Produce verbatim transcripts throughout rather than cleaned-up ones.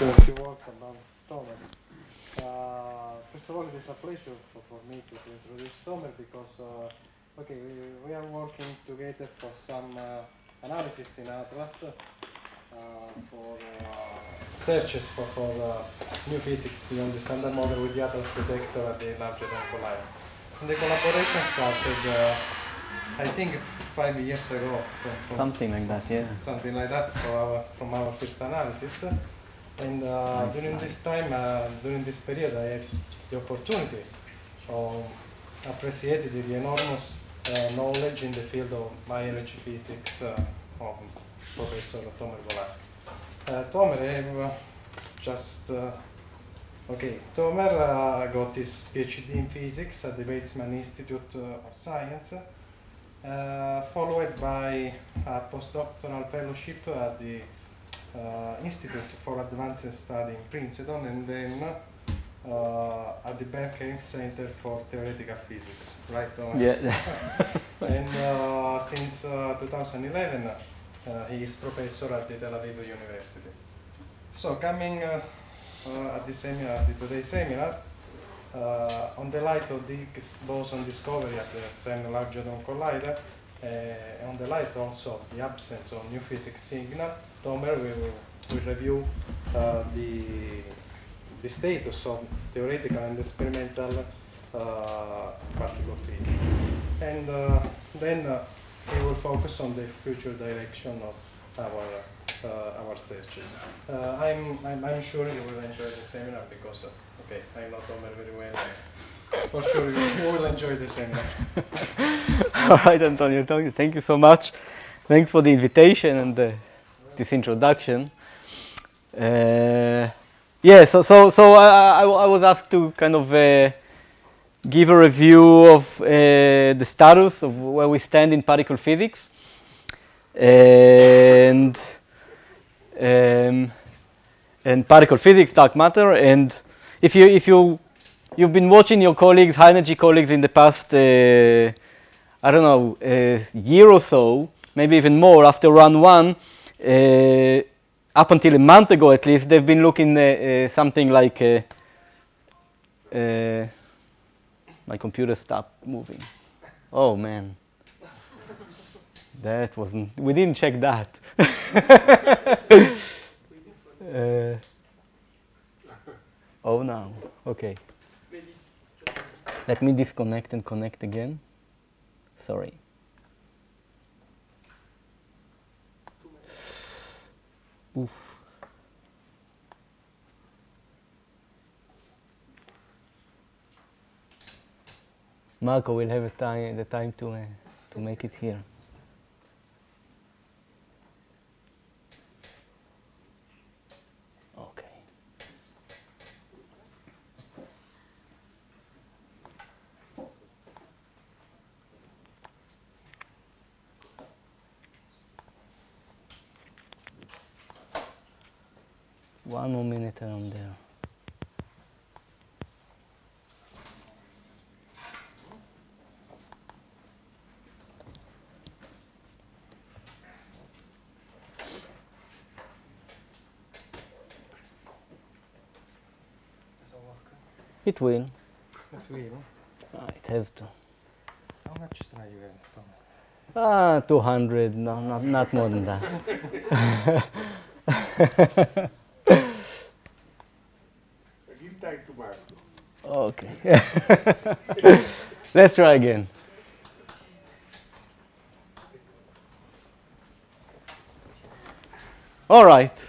say a few words about Tomer. Uh, first of all, it is a pleasure for, for me to, to introduce Tomer because, uh, okay, we, we are working together for some uh, analysis in Atlas uh, for uh, searches for, for uh, new physics beyond the standard model with the Atlas detector at the Large Hadron Collider. And the collaboration started, uh, I think, five years ago. From, from something like that, yeah. Something like that for our, from our first analysis. And uh, during this time, uh, during this period, I had the opportunity of appreciating the enormous uh, knowledge in the field of high energy physics uh, of Professor Tomer Volansky. Uh, Tomer uh, just, uh, okay, Tomer uh, got his PhD in physics at the Weizmann Institute uh, of Science, uh, followed by a postdoctoral fellowship at the Uh, Institute for Advanced Study in Princeton, and then uh, at the Berkeley Center for Theoretical Physics, right? On Yeah. And uh, since uh, two thousand eleven, uh, he is professor at the Tel Aviv University. So, coming uh, uh, at the seminar, at the today's seminar, uh, on the light of the Higgs boson discovery at the CERN Large Hadron Collider, Uh, on the light also of the absence of new physics signal, Tomer will, will review uh, the, the status of theoretical and experimental uh, particle physics. And uh, then uh, he will focus on the future direction of our, uh, our searches. Uh, I'm, I'm, I'm sure you will enjoy the seminar because, uh, okay, I know Tomer very well. For sure, you, you will enjoy the seminar. All right, Antonio, thank you so much. Thanks for the invitation and uh, this introduction. Uh, yeah, so so so I, I, I was asked to kind of uh, give a review of uh, the status of where we stand in particle physics, and um, and particle physics, dark matter, and if you if you You've been watching your colleagues, high energy colleagues, in the past, uh, I don't know, a year or so, maybe even more, after run one, uh, up until a month ago at least, they've been looking at uh, uh, something like, uh, uh, my computer stopped moving. Oh man, that wasn't, we didn't check that. uh, oh no, okay. Let me disconnect and connect again. Sorry. Oof. Marco will have a time, the time to, uh, to make it here. One more minute around there. It will. It will. Ah, it has to. How much slide you have, Tom? Ah, two hundred. No, not not more than that. Give time to Marco. Okay. Let's try again. All right.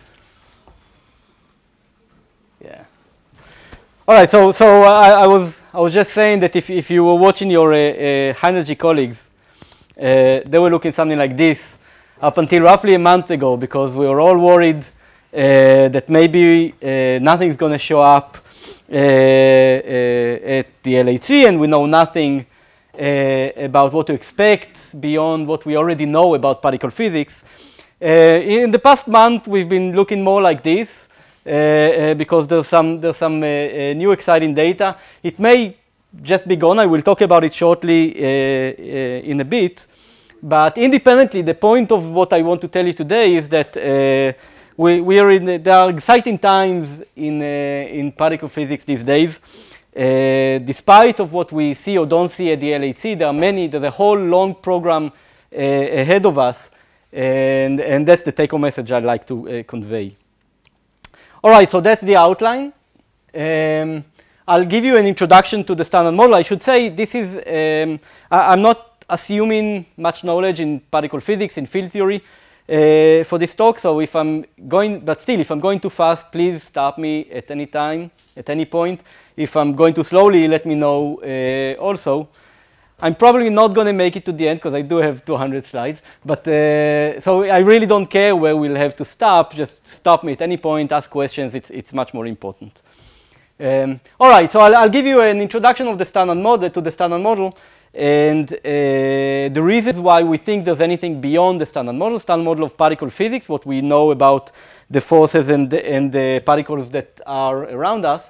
Yeah. All right. So, so I, I was I was just saying that if if you were watching your uh, uh, high energy colleagues, uh, they were looking something like this up until roughly a month ago, because we were all worried uh, that maybe uh, nothing's going to show up uh, uh, at the L H C, and we know nothing uh, about what to expect beyond what we already know about particle physics. Uh, in the past month, we've been looking more like this uh, uh, because there's some there's some uh, uh, new exciting data. It may just be gone. I will talk about it shortly uh, uh, in a bit. But independently, the point of what I want to tell you today is that uh, we, we are in, the, there are exciting times in, uh, in particle physics these days. Uh, despite of what we see or don't see at the L H C, there are many, there's a whole long program uh, ahead of us, and, and that's the take-home message I'd like to uh, convey. All right, so that's the outline. Um, I'll give you an introduction to the standard model. I should say this is, um, I, I'm not assuming much knowledge in particle physics, in field theory uh, for this talk, so if I'm going, but still, if I'm going too fast, please stop me at any time, at any point. If I'm going too slowly, let me know uh, also. I'm probably not going to make it to the end because I do have two hundred slides. But uh, so I really don't care where we'll have to stop. Just stop me at any point, ask questions. It's, it's much more important. Um, all right, so I'll, I'll give you an introduction of the standard model to the standard model and uh, the reasons why we think there's anything beyond the standard model, standard model of particle physics, what we know about the forces and the, and the particles that are around us.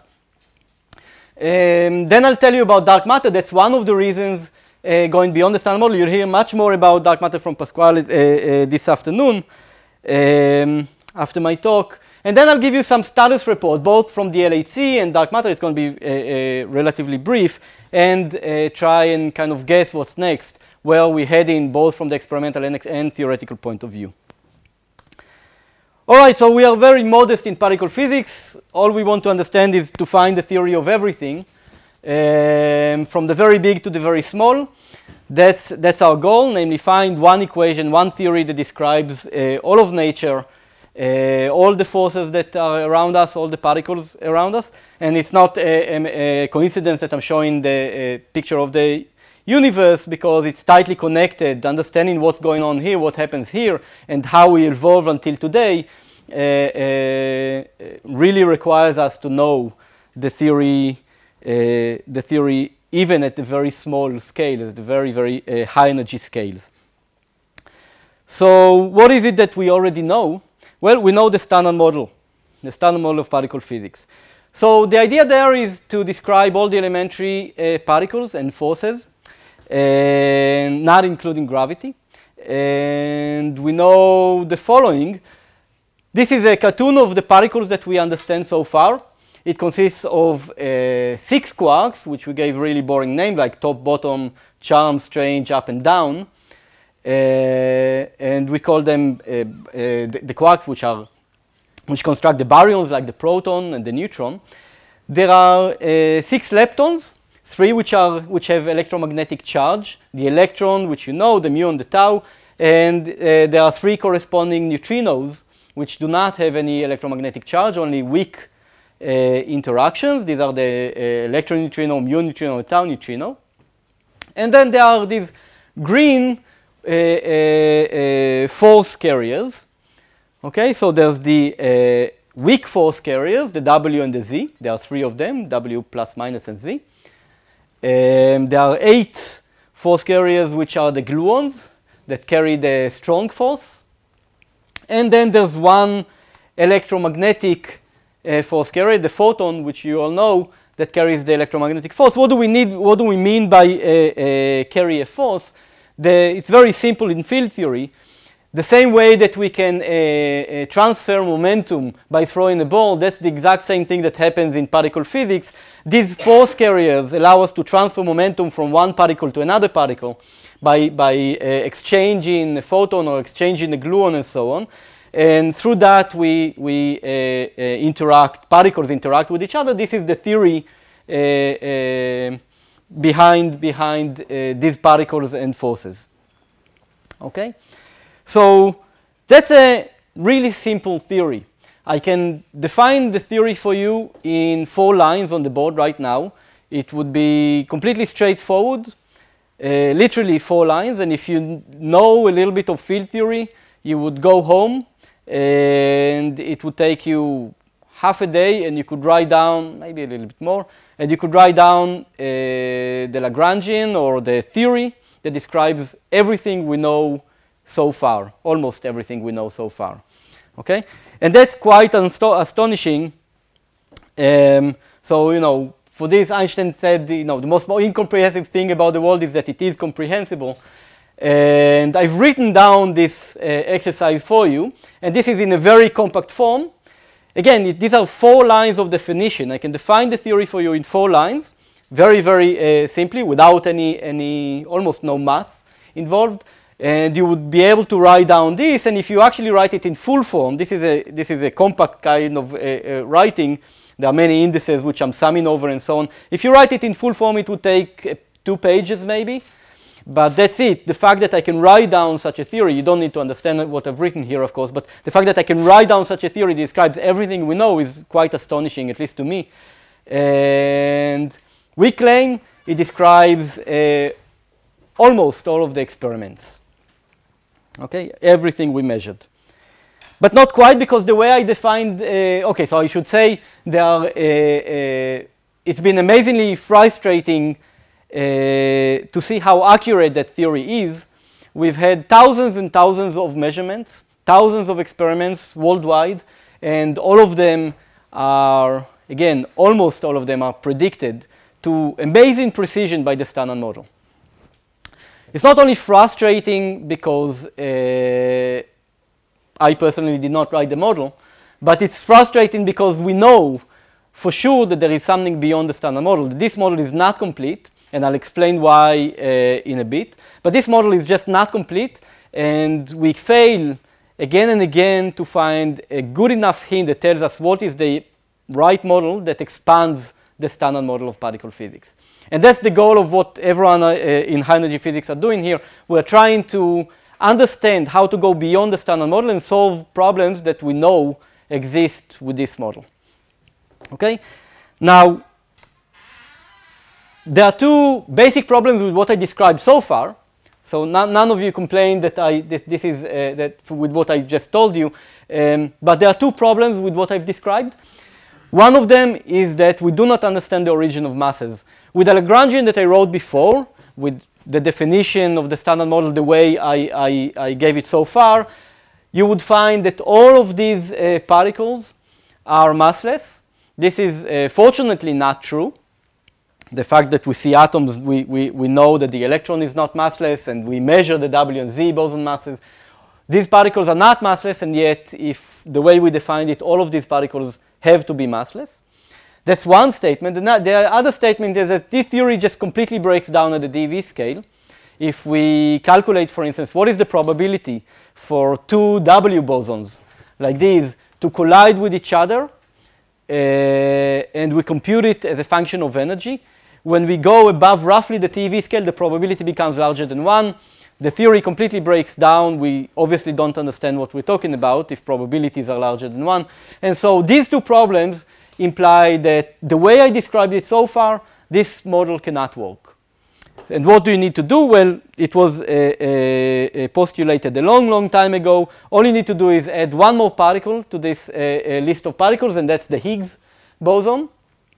Um, then I'll tell you about dark matter. That's one of the reasons uh, going beyond the standard model. You'll hear much more about dark matter from Pasquale uh, uh, this afternoon um, after my talk. And then I'll give you some status report, both from the L H C and dark matter. It's going to be uh, uh, relatively brief, and uh, try and kind of guess what's next, where we're heading, both from the experimental and, and theoretical point of view. All right, so we are very modest in particle physics. All we want to understand is to find the theory of everything, um, from the very big to the very small. That's, that's our goal, namely find one equation, one theory that describes uh, all of nature, uh, all the forces that are around us, all the particles around us. And it's not a, a, a coincidence that I'm showing the uh, picture of the universe, because it's tightly connected. Understanding what's going on here, what happens here, and how we evolved until today uh, uh, really requires us to know the theory, uh, the theory even at the very small scales, the very, very uh, high energy scales. So what is it that we already know? Well, we know the standard model, the standard model of particle physics. So the idea there is to describe all the elementary uh, particles and forces, and not including gravity. And we know the following. This is a cartoon of the particles that we understand so far. It consists of uh, six quarks, which we gave really boring names like top, bottom, charm, strange, up and down. Uh, and we call them uh, uh, the, the quarks which are which construct the baryons, like the proton and the neutron. There are uh, six leptons. Three which are which have electromagnetic charge, the electron, which you know, the mu and the tau, and uh, there are three corresponding neutrinos which do not have any electromagnetic charge, only weak uh, interactions. These are the uh, electron neutrino, mu neutrino, tau neutrino. And then there are these green uh, uh, uh, force carriers. Okay, so there's the uh, weak force carriers, the W and the Z. There are three of them, W plus, minus, and Z. Um, there are eight force carriers which are the gluons that carry the strong force. And then there's one electromagnetic uh, force carrier, the photon, which you all know, that carries the electromagnetic force. What do we need? What do we mean by uh, uh, carry a force? The, it's very simple in field theory. The same way that we can uh, uh, transfer momentum by throwing a ball, that's the exact same thing that happens in particle physics. These force carriers allow us to transfer momentum from one particle to another particle by, by uh, exchanging a photon or exchanging a gluon and so on. And through that, we, we uh, uh, interact, particles interact with each other. This is the theory uh, uh, behind, behind uh, these particles and forces. Okay? So that's a really simple theory. I can define the theory for you in four lines on the board right now. It would be completely straightforward, uh, literally four lines. And if you know a little bit of field theory, you would go home and it would take you half a day, and you could write down, maybe a little bit more, and you could write down uh, the Lagrangian or the theory that describes everything we know so far, almost everything we know so far. Okay? And that's quite astonishing. Um, so, you know, for this, Einstein said, you know, the most incomprehensible thing about the world is that it is comprehensible. And I've written down this uh, exercise for you. And this is in a very compact form. Again, it, these are four lines of definition. I can define the theory for you in four lines, very, very uh, simply, without any, any, almost no math involved. And you would be able to write down this. And if you actually write it in full form, this is a, this is a compact kind of uh, uh, writing. There are many indices which I'm summing over and so on. If you write it in full form, it would take uh, two pages maybe. But that's it. The fact that I can write down such a theory, you don't need to understand what I've written here, of course, but the fact that I can write down such a theory that describes everything we know is quite astonishing, at least to me. And we claim it describes uh, almost all of the experiments. Okay, everything we measured. But not quite, because the way I defined, uh, okay, so I should say there are, uh, uh, it's been amazingly frustrating uh, to see how accurate that theory is. We've had thousands and thousands of measurements, thousands of experiments worldwide, and all of them are, again, almost all of them are predicted to amazing precision by the standard model. It's not only frustrating because uh, I personally did not write the model, but it's frustrating because we know for sure that there is something beyond the standard model. This model is not complete, and I'll explain why uh, in a bit. But this model is just not complete, and we fail again and again to find a good enough hint that tells us what is the right model that expands the standard model of particle physics. And that's the goal of what everyone uh, in high energy physics are doing here. We're trying to understand how to go beyond the standard model and solve problems that we know exist with this model. Okay? Now, there are two basic problems with what I described so far. So none, none of you complain that I, this, this is uh, that with what I just told you. Um, but there are two problems with what I've described. One of them is that we do not understand the origin of masses. With the Lagrangian that I wrote before, with the definition of the standard model the way I, I, I gave it so far, you would find that all of these uh, particles are massless. This is uh, fortunately not true. The fact that we see atoms, we, we, we know that the electron is not massless, and we measure the W and Z boson masses. These particles are not massless, and yet if the way we defined it, all of these particles have to be massless. That's one statement. The, the other statement is that this theory just completely breaks down at the D V scale. If we calculate, for instance, what is the probability for two W bosons like these to collide with each other, uh, and we compute it as a function of energy, when we go above roughly the T V scale, the probability becomes larger than one. The theory completely breaks down. We obviously don't understand what we're talking about if probabilities are larger than one. And so these two problems imply that the way I described it so far, this model cannot work. And what do you need to do? Well, it was uh, uh, postulated a long, long time ago. All you need to do is add one more particle to this uh, uh, list of particles, and that's the Higgs boson.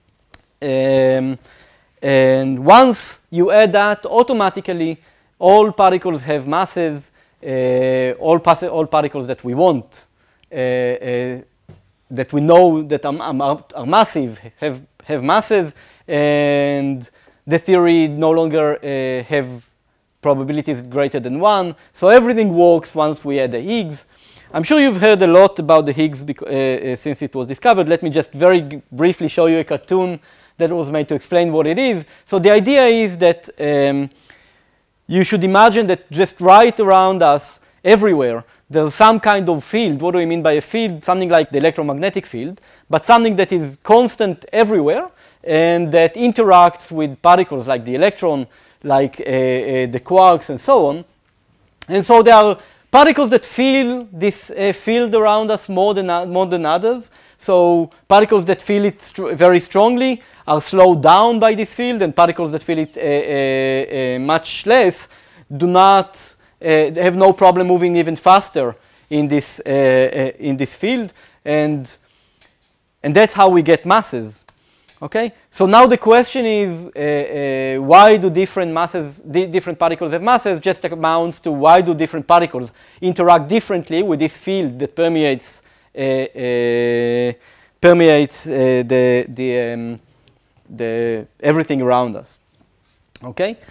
Um, and once you add that, automatically, all particles have masses, uh, all, all particles that we want, uh, uh, that we know that are, are, are massive, have, have masses, and the theory no longer uh, have probabilities greater than one. So everything works once we add the Higgs. I'm sure you've heard a lot about the Higgs uh, uh, since it was discovered. Let me just very briefly show you a cartoon that was made to explain what it is. So the idea is that um, you should imagine that just right around us, everywhere, there's some kind of field. What do we mean by a field? Something like the electromagnetic field, but something that is constant everywhere and that interacts with particles like the electron, like uh, uh, the quarks, and so on. And so there are particles that feel this uh, field around us more than, uh, more than others. So particles that feel it st very strongly are slowed down by this field, and particles that feel it uh, uh, uh, much less do not uh, have no problem moving even faster in this uh, uh, in this field, and and that's how we get masses. Okay. So now the question is, uh, uh, why do different masses, di different particles have masses? Just amounts to why do different particles interact differently with this field that permeates. Uh, uh, permeates uh, the the, um, the everything around us. Okay,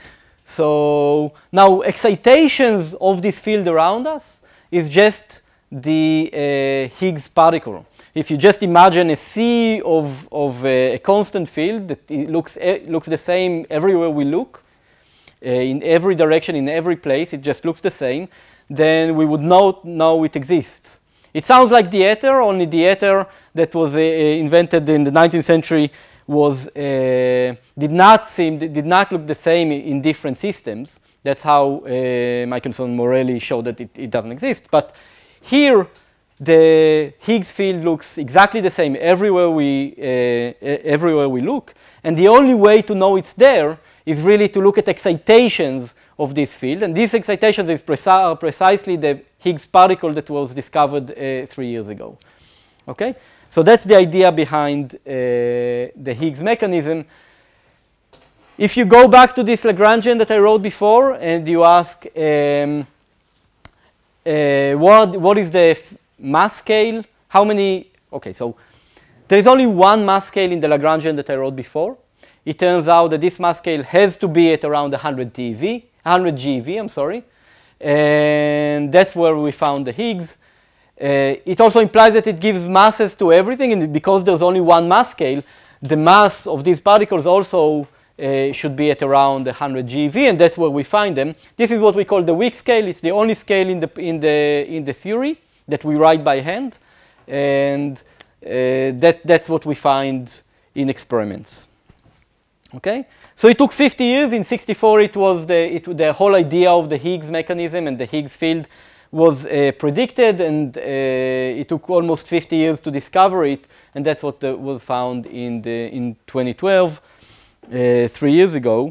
So now excitations of this field around us is just the uh, Higgs particle. If you just imagine a sea of, of uh, a constant field that it looks, uh, looks the same everywhere we look, uh, in every direction, in every place, it just looks the same, then we would not know it exists. It sounds like the ether, only the ether that was uh, invented in the nineteenth century was, uh, did not seem, did not look the same in different systems. That's how uh, Michelson and Morelli showed that it, it doesn't exist. But here, the Higgs field looks exactly the same everywhere we, uh, everywhere we look. And the only way to know it's there is really to look at excitations of this field. And these excitations is preci precisely the Higgs particle that was discovered uh, three years ago. Okay? So that's the idea behind uh, the Higgs mechanism. If you go back to this Lagrangian that I wrote before and you ask um, uh, what, what is the mass scale, how many, okay, so there is only one mass scale in the Lagrangian that I wrote before. It turns out that this mass scale has to be at around one hundred T eV, one hundred G eV, I'm sorry. And that's where we found the Higgs. Uh, it also implies that it gives masses to everything, and because there's only one mass scale, the mass of these particles also uh, should be at around one hundred G eV, and that's where we find them. This is what we call the weak scale. It's the only scale in the, in the, in the theory that we write by hand, and uh, that, that's what we find in experiments. Okay? So it took fifty years. In sixty-four, it was the, it, the whole idea of the Higgs mechanism and the Higgs field was uh, predicted, and uh, it took almost fifty years to discover it, and that's what the, was found in, the, in twenty twelve, uh, three years ago.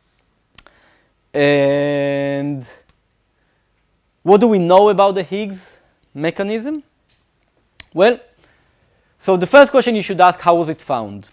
And what do we know about the Higgs mechanism? Well, so the first question you should ask, how was it found?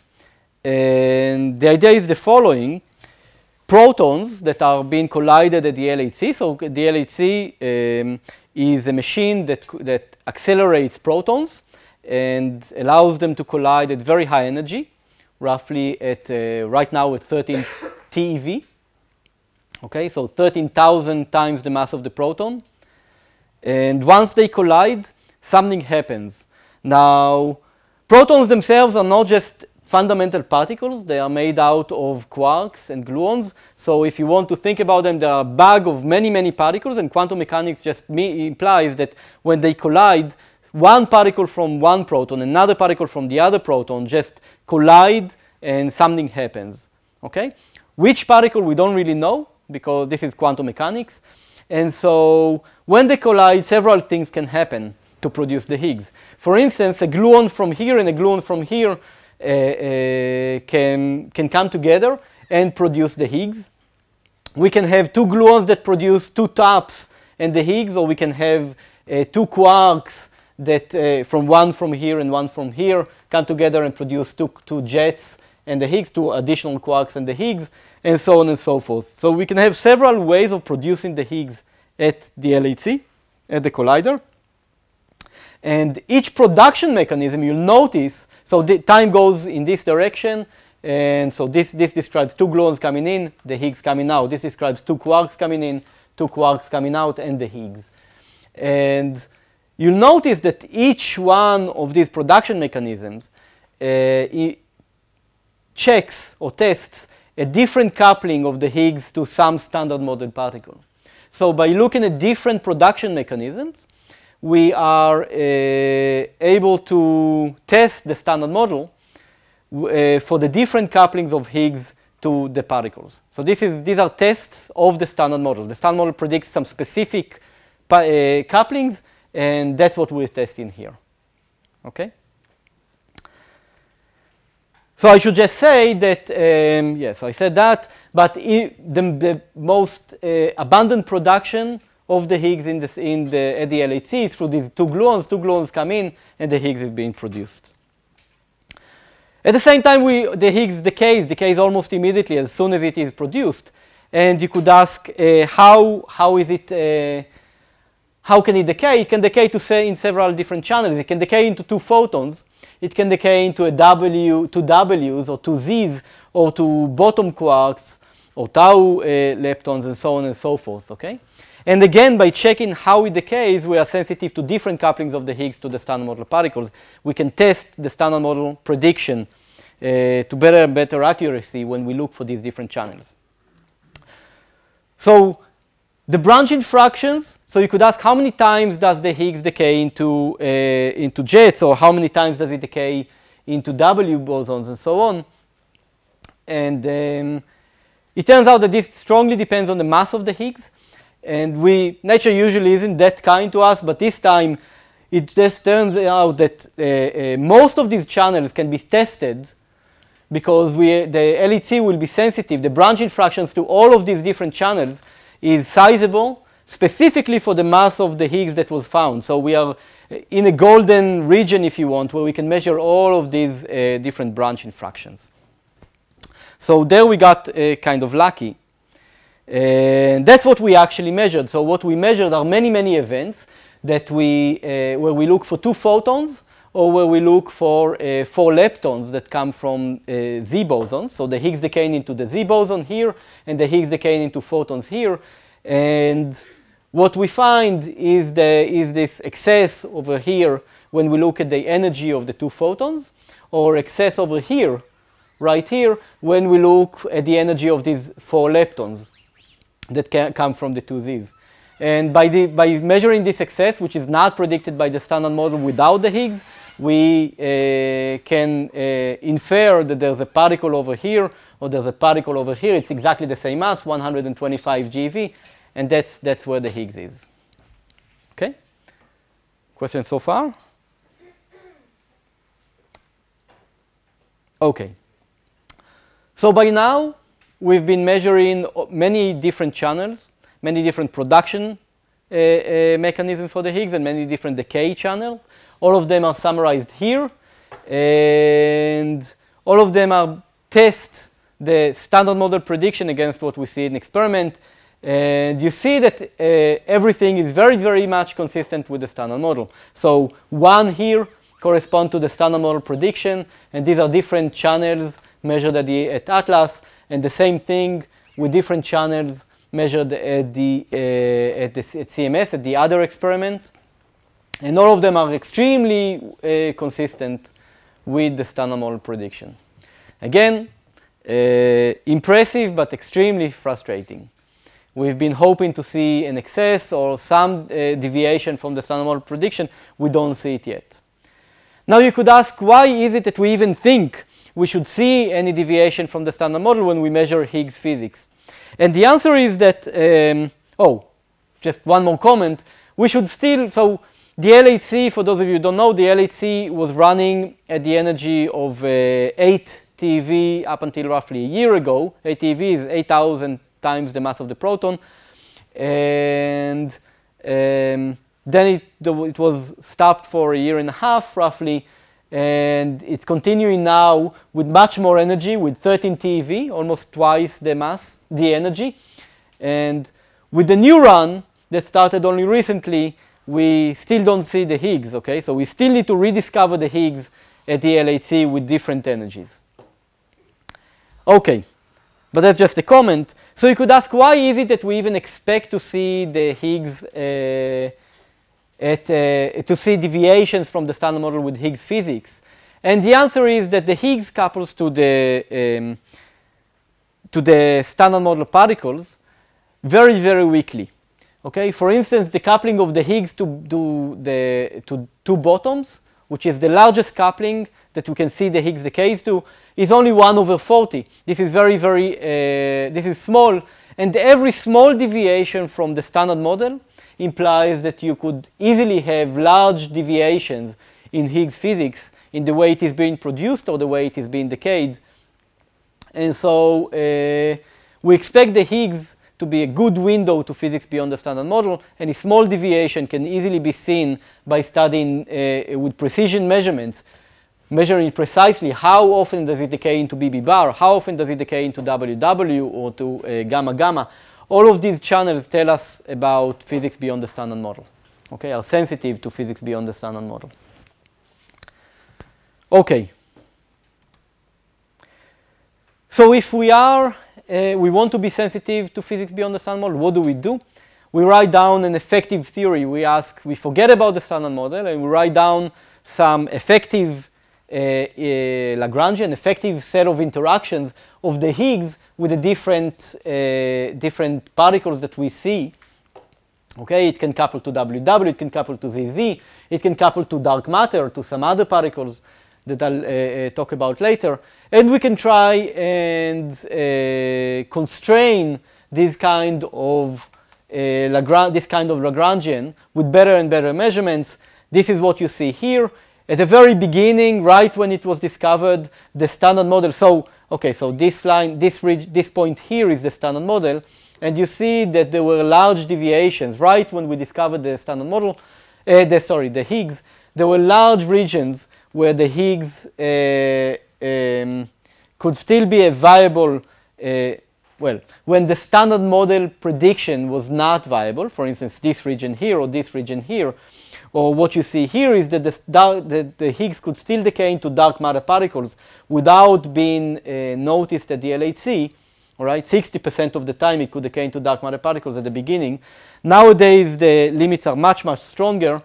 And the idea is the following. Protons that are being collided at the L H C. So the L H C um, is a machine that, that accelerates protons and allows them to collide at very high energy, roughly at, uh, right now at thirteen T eV. Okay, so thirteen thousand times the mass of the proton. And once they collide, something happens. Now, protons themselves are not just fundamental particles. They are made out of quarks and gluons. So if you want to think about them, they are a bag of many, many particles, and quantum mechanics just me implies that when they collide, one particle from one proton, another particle from the other proton just collide and something happens. Okay? Which particle we don't really know, because this is quantum mechanics. And so when they collide, several things can happen to produce the Higgs. For instance, a gluon from here and a gluon from here Uh, uh, can, can come together and produce the Higgs. We can have two gluons that produce two taps and the Higgs, or we can have uh, two quarks that uh, from one from here and one from here come together and produce two, two jets and the Higgs, two additional quarks and the Higgs, and so on and so forth. So we can have several ways of producing the Higgs at the L H C, at the collider. And each production mechanism, you'll notice, so the time goes in this direction, and so this, this describes two gluons coming in, the Higgs coming out. This describes two quarks coming in, two quarks coming out, and the Higgs. And you'll notice that each one of these production mechanisms uh, checks or tests a different coupling of the Higgs to some standard model particle. So by looking at different production mechanisms, we are uh, able to test the standard model uh, for the different couplings of Higgs to the particles. So this is, these are tests of the standard model. The standard model predicts some specific uh, couplings, and that's what we're testing here. Okay? So I should just say that, um, yes, I said that, but the, the most uh, abundant production of the Higgs in, this, in the, at the L H C through these two gluons. Two gluons come in, and the Higgs is being produced. At the same time, we, the Higgs decays, decays almost immediately as soon as it is produced. And you could ask, uh, how, how is it, uh, how can it decay? It can decay to say in several different channels. It can decay into two photons. It can decay into a W, two W's, or two Z's, or two bottom quarks, or tau uh, leptons, and so on and so forth, okay? And again, by checking how it decays, we are sensitive to different couplings of the Higgs to the standard model particles. We can test the standard model prediction uh, to better and better accuracy when we look for these different channels. So the branching fractions, so you could ask how many times does the Higgs decay into, uh, into jets, or how many times does it decay into W bosons, and so on. And um, it turns out that this strongly depends on the mass of the Higgs. And we, nature usually isn't that kind to us, but this time it just turns out that uh, uh, most of these channels can be tested because we, the L H C will be sensitive. The branching fractions to all of these different channels is sizable, specifically for the mass of the Higgs that was found. So we are in a golden region, if you want, where we can measure all of these uh, different branching fractions. So there we got uh, kind of lucky. And that's what we actually measured. So what we measured are many, many events that we, uh, where we look for two photons, or where we look for uh, four leptons that come from uh, Z bosons. So the Higgs decaying into the Z boson here, and the Higgs decaying into photons here. And what we find is, the, is this excess over here when we look at the energy of the two photons, or excess over here, right here, when we look at the energy of these four leptons that can come from the two Z's. And by, the, by measuring this excess, which is not predicted by the standard model without the Higgs, we uh, can uh, infer that there's a particle over here, or there's a particle over here. It's exactly the same mass, one hundred twenty-five GeV, and that's, that's where the Higgs is. Okay? Questions so far? Okay. So by now, we've been measuring many different channels, many different production uh, uh, mechanisms for the Higgs, and many different decay channels. All of them are summarized here, and all of them are test the standard model prediction against what we see in experiment. And you see that uh, everything is very, very much consistent with the standard model. So one here corresponds to the standard model prediction, and these are different channels measured at, the, at Atlas, and the same thing with different channels measured at, the, uh, at, the, at C M S, at the other experiment. And all of them are extremely uh, consistent with the standard model prediction. Again, uh, impressive, but extremely frustrating. We've been hoping to see an excess or some uh, deviation from the standard model prediction. We don't see it yet. Now you could ask, why is it that we even think we should see any deviation from the standard model when we measure Higgs physics? And the answer is that, um, oh, just one more comment. We should still, so the L H C, for those of you who don't know, the L H C was running at the energy of uh, eight T eV up until roughly a year ago. eight T eV is eight thousand times the mass of the proton. And um, then it, it was stopped for a year and a half, roughly. And it's continuing now with much more energy, with thirteen T eV, almost twice the mass, the energy. And with the new run that started only recently, we still don't see the Higgs, okay? So we still need to rediscover the Higgs at the L H C with different energies. Okay, but that's just a comment. So you could ask, why is it that we even expect to see the Higgs, uh, at, uh, to see deviations from the standard model with Higgs physics? And the answer is that the Higgs couples to the, um, to the standard model particles very, very weakly. Okay, for instance, the coupling of the Higgs to, to the to two bottoms, which is the largest coupling that we can see the Higgs decays to, is only one over forty. This is very, very, uh, this is small, and every small deviation from the standard model implies that you could easily have large deviations in Higgs physics in the way it is being produced or the way it is being decayed. And so uh, we expect the Higgs to be a good window to physics beyond the standard model, and a small deviation can easily be seen by studying uh, with precision measurements, measuring precisely how often does it decay into B B bar, how often does it decay into W W or to uh, gamma gamma. All of these channels tell us about physics beyond the standard model, okay, are sensitive to physics beyond the standard model. Okay. So if we are uh, we want to be sensitive to physics beyond the standard model. What do we do? We write down an effective theory. We ask, we forget about the standard model, and we write down some effective uh, uh, Lagrangian, effective set of interactions of the Higgs with the different, uh, different particles that we see. Okay, it can couple to W W, it can couple to Z Z, it can couple to dark matter, to some other particles that I'll uh, uh, talk about later. And we can try and uh, constrain this kind of uh, Lagrange, this kind of Lagrangian with better and better measurements. This is what you see here. At the very beginning, right when it was discovered, the standard model. So, okay, so this line, this this point here is the standard model. And you see that there were large deviations right when we discovered the standard model, uh, the, sorry, the Higgs. There were large regions where the Higgs uh, um, could still be a viable, uh, well, when the standard model prediction was not viable, for instance, this region here or this region here, or what you see here is that the, the, the Higgs could still decay into dark matter particles without being uh, noticed at the L H C. All right, sixty percent of the time it could decay into dark matter particles at the beginning. Nowadays, the limits are much, much stronger,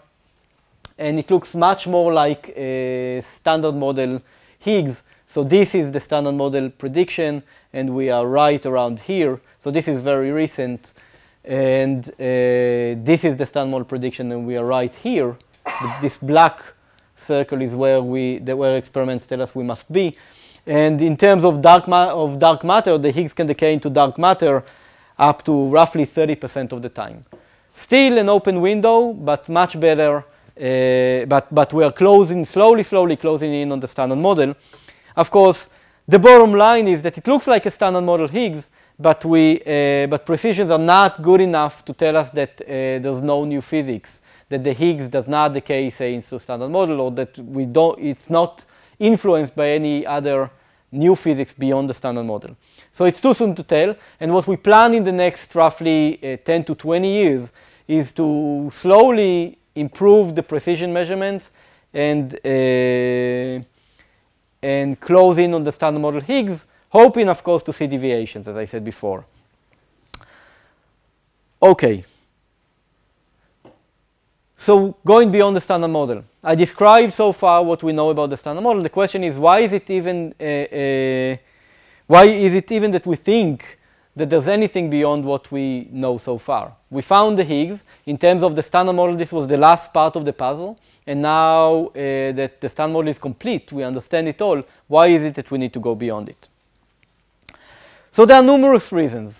and it looks much more like a standard model Higgs. So this is the standard model prediction, and we are right around here. So this is very recent, and uh, this is the standard model prediction, and we are right here. This black circle is where we, the, where experiments tell us we must be. And in terms of dark, ma of dark matter, the Higgs can decay into dark matter up to roughly thirty percent of the time. Still an open window, but much better. Uh, but, but we are closing, slowly, slowly closing in on the standard model. Of course, the bottom line is that it looks like a standard model Higgs, but, we, uh, but precisions are not good enough to tell us that uh, there's no new physics, that the Higgs does not decay, say, into standard model, or that we don't, it's not influenced by any other new physics beyond the standard model. So it's too soon to tell, and what we plan in the next roughly uh, ten to twenty years is to slowly improve the precision measurements and, uh, and close in on the standard model Higgs, hoping, of course, to see deviations, as I said before. Okay. So going beyond the standard model, I described so far what we know about the standard model. The question is, why is it even, uh, uh, why is it even that we think that there's anything beyond what we know so far? We found the Higgs. In terms of the standard model, this was the last part of the puzzle. And now uh, that the standard model is complete, we understand it all. Why is it that we need to go beyond it? So there are numerous reasons.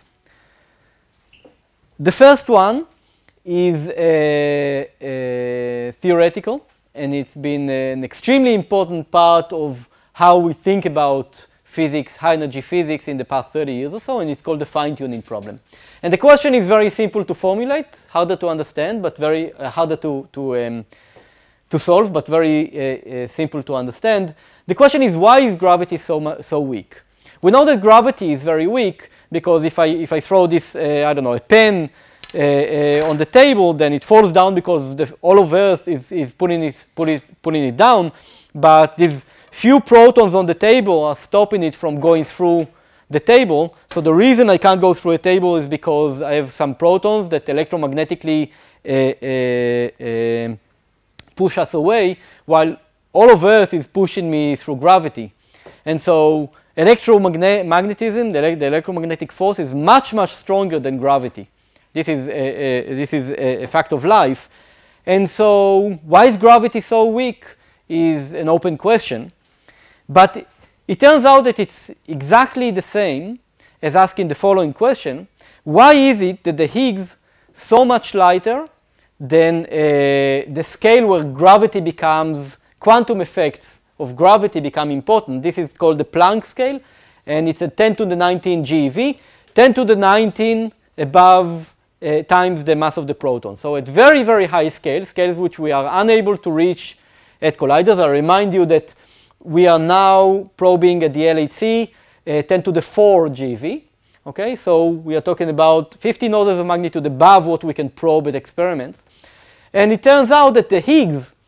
The first one is uh, uh, theoretical, and it's been an extremely important part of how we think about physics, high energy physics in the past thirty years or so, and it's called the fine-tuning problem. And the question is very simple to formulate, harder to understand, but very uh, harder to, to, um, to solve, but very uh, uh, simple to understand. The question is, why is gravity so, so weak? We know that gravity is very weak because if I, if I throw this, uh, I don't know, a pen Uh, uh, on the table, then it falls down because the, all of Earth is, is putting, it, put it, putting it down. But these few protons on the table are stopping it from going through the table. So the reason I can't go through a table is because I have some protons that electromagnetically uh, uh, uh, push us away, while all of Earth is pushing me through gravity. And so electromagnetism, the, the electromagnetic force, is much, much stronger than gravity. This is, a, a, this is a, a fact of life. And so why is gravity so weak is an open question. But it turns out that it's exactly the same as asking the following question. Why is it that the Higgs so much lighter than uh, the scale where gravity becomes, quantum effects of gravity become important? This is called the Planck scale, and it's a ten to the nineteen GeV, ten to the nineteen above Uh, times the mass of the proton. So at very, very high scales, scales which we are unable to reach at colliders. I remind you that we are now probing at the L H C uh, ten to the four GeV. Okay, so we are talking about fifteen orders of magnitude above what we can probe at experiments. And it turns out that the Higgs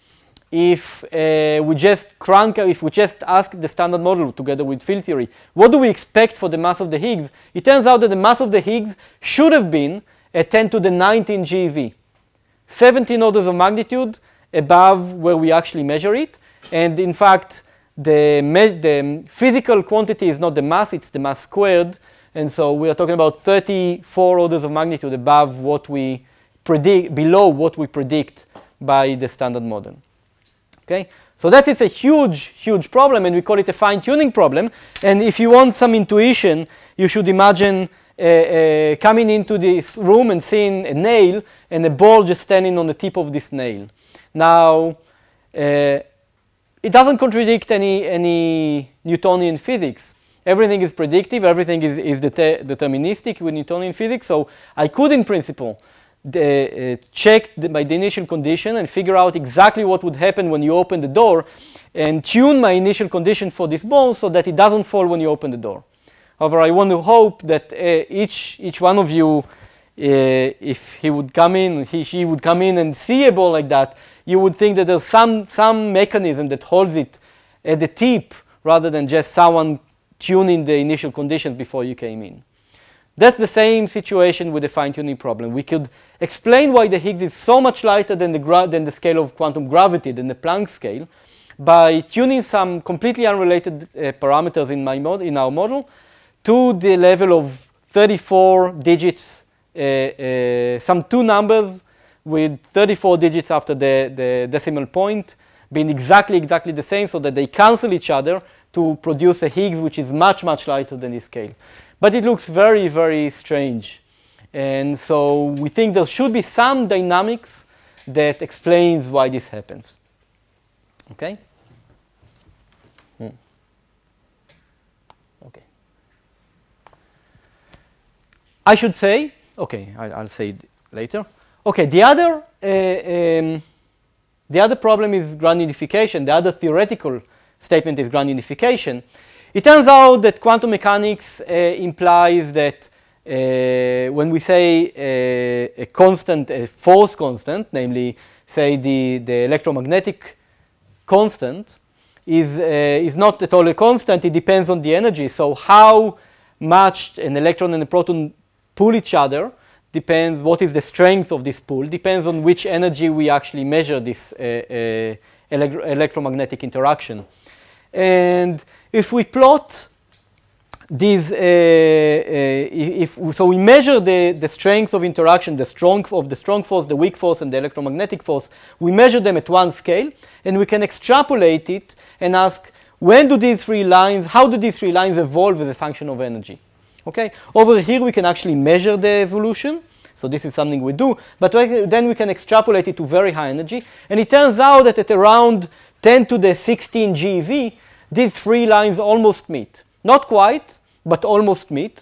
if uh, we just crank, if we just ask the standard model together with field theory, what do we expect for the mass of the Higgs? It turns out that the mass of the Higgs should have been at ten to the nineteen GeV, seventeen orders of magnitude above where we actually measure it. And in fact, the, the physical quantity is not the mass, it's the mass squared. And so we are talking about thirty-four orders of magnitude above what we predict, below what we predict by the standard model. Okay, so that is a huge, huge problem, and we call it a fine-tuning problem. And if you want some intuition, you should imagine uh, uh, coming into this room and seeing a nail and a ball just standing on the tip of this nail. Now, uh, it doesn't contradict any, any Newtonian physics. Everything is predictive, everything is, is det deterministic with Newtonian physics, so I could, in principle, The, uh, check the, by the initial condition and figure out exactly what would happen when you open the door and tune my initial condition for this ball so that it doesn't fall when you open the door. However, I want to hope that uh, each, each one of you, uh, if he would come in, he, she would come in and see a ball like that, you would think that there's some, some mechanism that holds it at the tip rather than just someone tuning the initial conditions before you came in. That's the same situation with the fine-tuning problem. We could explain why the Higgs is so much lighter than the, gra than the scale of quantum gravity, than the Planck scale, by tuning some completely unrelated uh, parameters in, my mod in our model to the level of thirty-four digits, uh, uh, some two numbers with thirty-four digits after the, the decimal point being exactly, exactly the same, so that they cancel each other to produce a Higgs which is much, much lighter than this scale. But it looks very, very strange. And so we think there should be some dynamics that explains why this happens. Okay? Hmm. Okay. I should say, okay, I, I'll say it later. Okay, the other, uh, um, the other problem is grand unification. The other theoretical statement is grand unification. It turns out that quantum mechanics uh, implies that uh, when we say uh, a constant, a force constant, namely, say, the, the electromagnetic constant, is, uh, is not at all a constant. It depends on the energy. So how much an electron and a proton pull each other depends, what is the strength of this pull, depends on which energy we actually measure this uh, uh, ele electromagnetic interaction. And if we plot these, uh, uh, if, so we measure the, the strength of interaction, the strong of the strong force, the weak force, and the electromagnetic force, we measure them at one scale, and we can extrapolate it and ask, when do these three lines, how do these three lines evolve as a function of energy? Okay, over here we can actually measure the evolution, so this is something we do, but then we can extrapolate it to very high energy, and it turns out that at around ten to the sixteen GeV, these three lines almost meet. Not quite, but almost meet.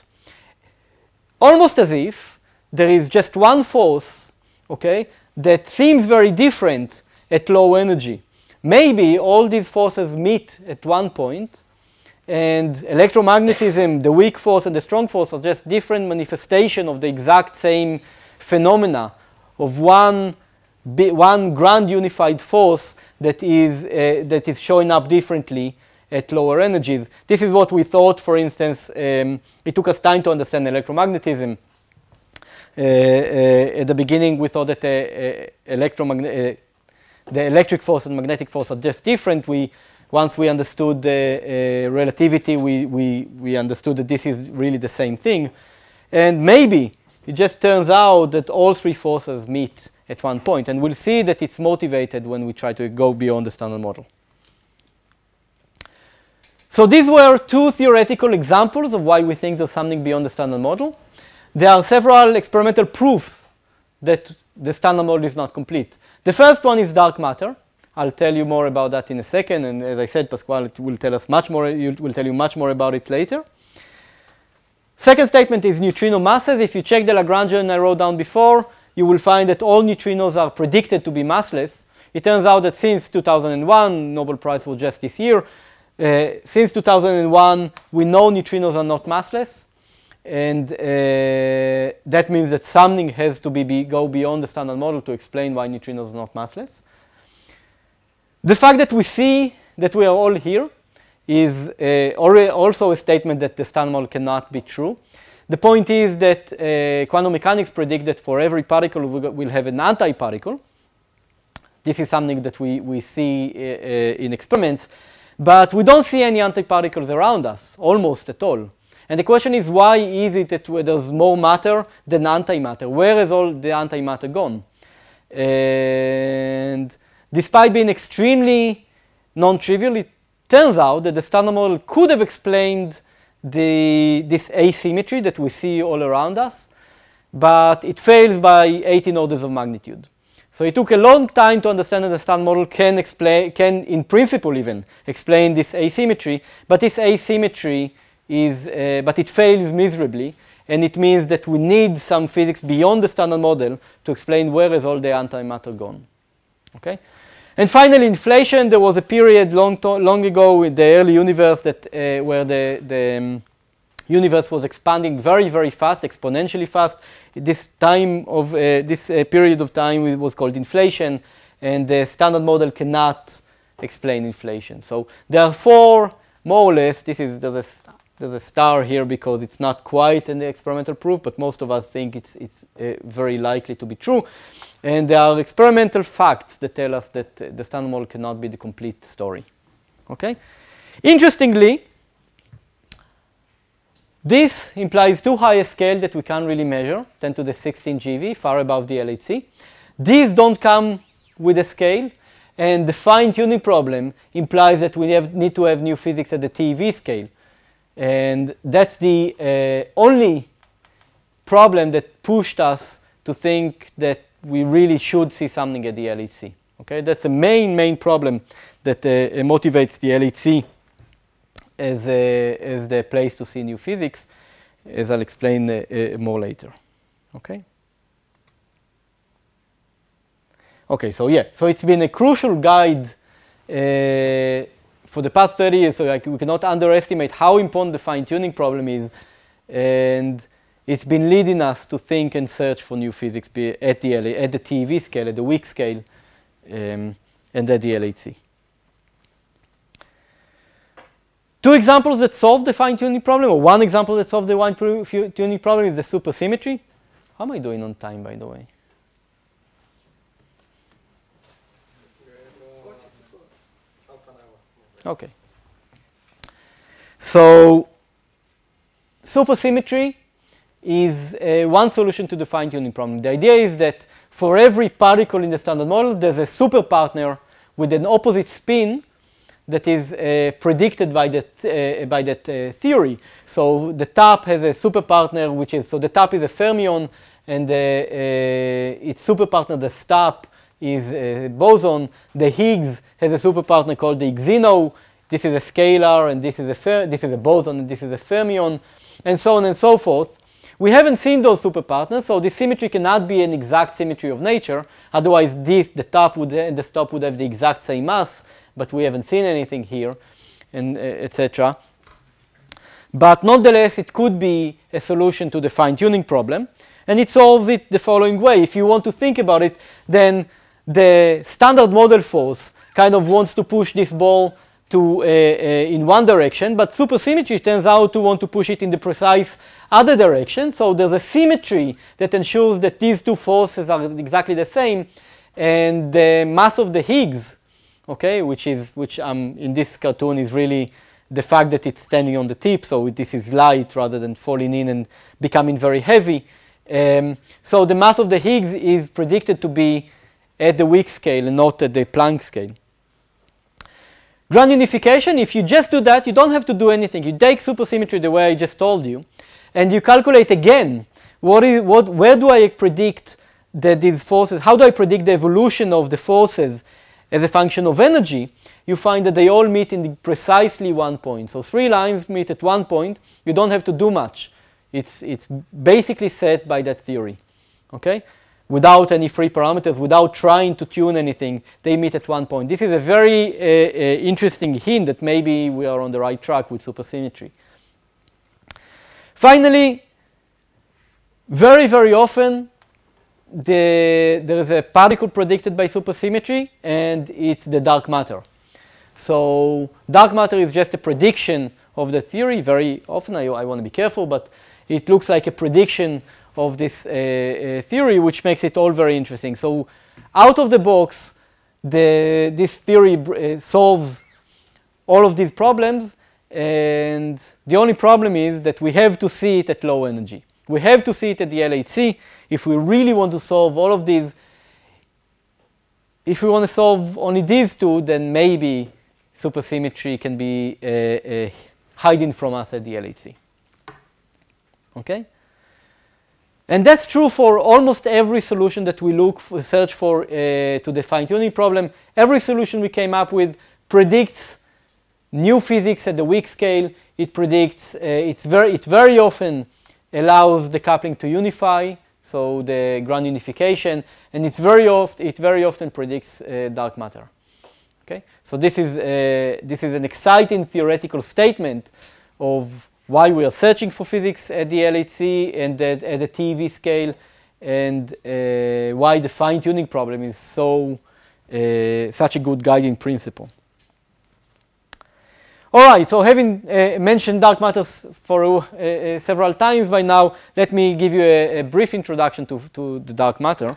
Almost as if there is just one force, okay, that seems very different at low energy. Maybe all these forces meet at one point, and electromagnetism, the weak force and the strong force, are just different manifestation of the exact same phenomena of one, one grand unified force that is, uh, that is showing up differently at lower energies. This is what we thought, for instance, um, it took us time to understand electromagnetism. Uh, uh, at the beginning, we thought that uh, uh, electromagn uh, the electric force and magnetic force are just different. We, once we understood the uh, relativity, we, we, we understood that this is really the same thing. And maybe it just turns out that all three forces meet at one point, and we'll see that it's motivated when we try to go beyond the standard model. So these were two theoretical examples of why we think there's something beyond the standard model. There are several experimental proofs that the standard model is not complete. The first one is dark matter. I'll tell you more about that in a second, and as I said, Pasquale will tell us much more, will tell you much more about it later. Second statement is neutrino masses. If you check the Lagrangian I wrote down before, you will find that all neutrinos are predicted to be massless. It turns out that since two thousand one, Nobel Prize was just this year, uh, since two thousand one, we know neutrinos are not massless. And uh, that means that something has to be, be, go beyond the standard model to explain why neutrinos are not massless. The fact that we see that we are all here is uh, also a statement that the Standard Model cannot be true. The point is that uh, quantum mechanics predict that for every particle we will have an anti-particle. This is something that we, we see uh, uh, in experiments, but we don't see any antiparticles around us, almost at all. And the question is, why is it that there's more matter than antimatter? Where is all the antimatter gone? And despite being extremely non-trivial, it turns out that the Standard Model could have explained the, this asymmetry that we see all around us, but it fails by eighteen orders of magnitude. So it took a long time to understand that the Standard Model can explain, can in principle even explain this asymmetry, but this asymmetry is, uh, but it fails miserably, and it means that we need some physics beyond the Standard Model to explain where is all the antimatter gone. Okay? And finally, inflation. There was a period long, long ago in the early universe that uh, where the, the um, universe was expanding very, very fast, exponentially fast. This time of uh, this uh, period of time it was called inflation, and the Standard Model cannot explain inflation. So there are four, more or less. This is there's a there's a star here because it's not quite an experimental proof, but most of us think it's it's uh, very likely to be true. And there are experimental facts that tell us that uh, the Standard Model cannot be the complete story. Okay. Interestingly, this implies too high a scale that we can't really measure, ten to the sixteen G V, far above the L H C. These don't come with a scale, and the fine-tuning problem implies that we have, need to have new physics at the T E V scale. And that's the uh, only problem that pushed us to think that we really should see something at the L H C. Okay, that's the main, main problem that uh, motivates the L H C as, a, as the place to see new physics, as I'll explain uh, uh, more later. Okay. Okay, so yeah, so it's been a crucial guide uh, for the past thirty years, so like we cannot underestimate how important the fine-tuning problem is, and it's been leading us to think and search for new physics at the, L A, at the T E V scale, at the weak scale, um, and at the L H C. Two examples that solve the fine-tuning problem, or one example that solves the fine-tuning problem is the supersymmetry. How am I doing on time, by the way? Okay. So supersymmetry is uh, one solution to the fine-tuning problem. The idea is that for every particle in the Standard Model, there's a superpartner with an opposite spin that is uh, predicted by that, uh, by that uh, theory. So the top has a superpartner, which is, so the top is a fermion, and uh, uh, its superpartner, the stop, is a boson. The Higgs has a superpartner called the Higgsino. This is a scalar, and this is a fer this is a boson, and this is a fermion, and so on and so forth. We haven't seen those superpartners, so this symmetry cannot be an exact symmetry of nature. Otherwise, this the top would and the stop would have the exact same mass, but we haven't seen anything here, and uh, et cetera. But nonetheless, it could be a solution to the fine-tuning problem, and it solves it the following way. If you want to think about it, then the Standard Model force kind of wants to push this ball to uh, uh, in one direction, but supersymmetry turns out to want to push it in the precise other direction. So there's a symmetry that ensures that these two forces are exactly the same, and the mass of the Higgs, okay, which is which um, in this cartoon is really the fact that it's standing on the tip, so this is light rather than falling in and becoming very heavy. Um, so the mass of the Higgs is predicted to be at the weak scale and not at the Planck scale. Grand unification, if you just do that, you don't have to do anything. You take supersymmetry the way I just told you, and you calculate again, what is, what, where do I predict that these forces, how do I predict the evolution of the forces as a function of energy? You find that they all meet in the precisely one point. So three lines meet at one point. You don't have to do much. It's, it's basically set by that theory, okay? Without any free parameters, without trying to tune anything, they meet at one point. This is a very uh, uh, interesting hint that maybe we are on the right track with supersymmetry. Finally, very, very often, the, there is a particle predicted by supersymmetry, and it's the dark matter. So dark matter is just a prediction of the theory. Very often, I, I want to be careful, but it looks like a prediction of this uh, uh, theory, which makes it all very interesting. So out of the box, the, this theory uh, solves all of these problems, and the only problem is that we have to see it at low energy. We have to see it at the L H C if we really want to solve all of these. If we want to solve only these two, then maybe supersymmetry can be uh, uh, hiding from us at the L H C. Okay? And that's true for almost every solution that we look for, search for uh, to the fine-tuning problem. Every solution we came up with predicts new physics at the weak scale. It predicts, uh, it's very, it very often allows the coupling to unify, so the grand unification, and it's very oft, it very often predicts uh, dark matter. Okay? So this is, uh, this is an exciting theoretical statement of why we are searching for physics at the L H C and at, at the T E V scale, and uh, why the fine-tuning problem is so uh, such a good guiding principle. All right, so having uh, mentioned dark matter for uh, uh, several times by now, let me give you a, a brief introduction to, to the dark matter.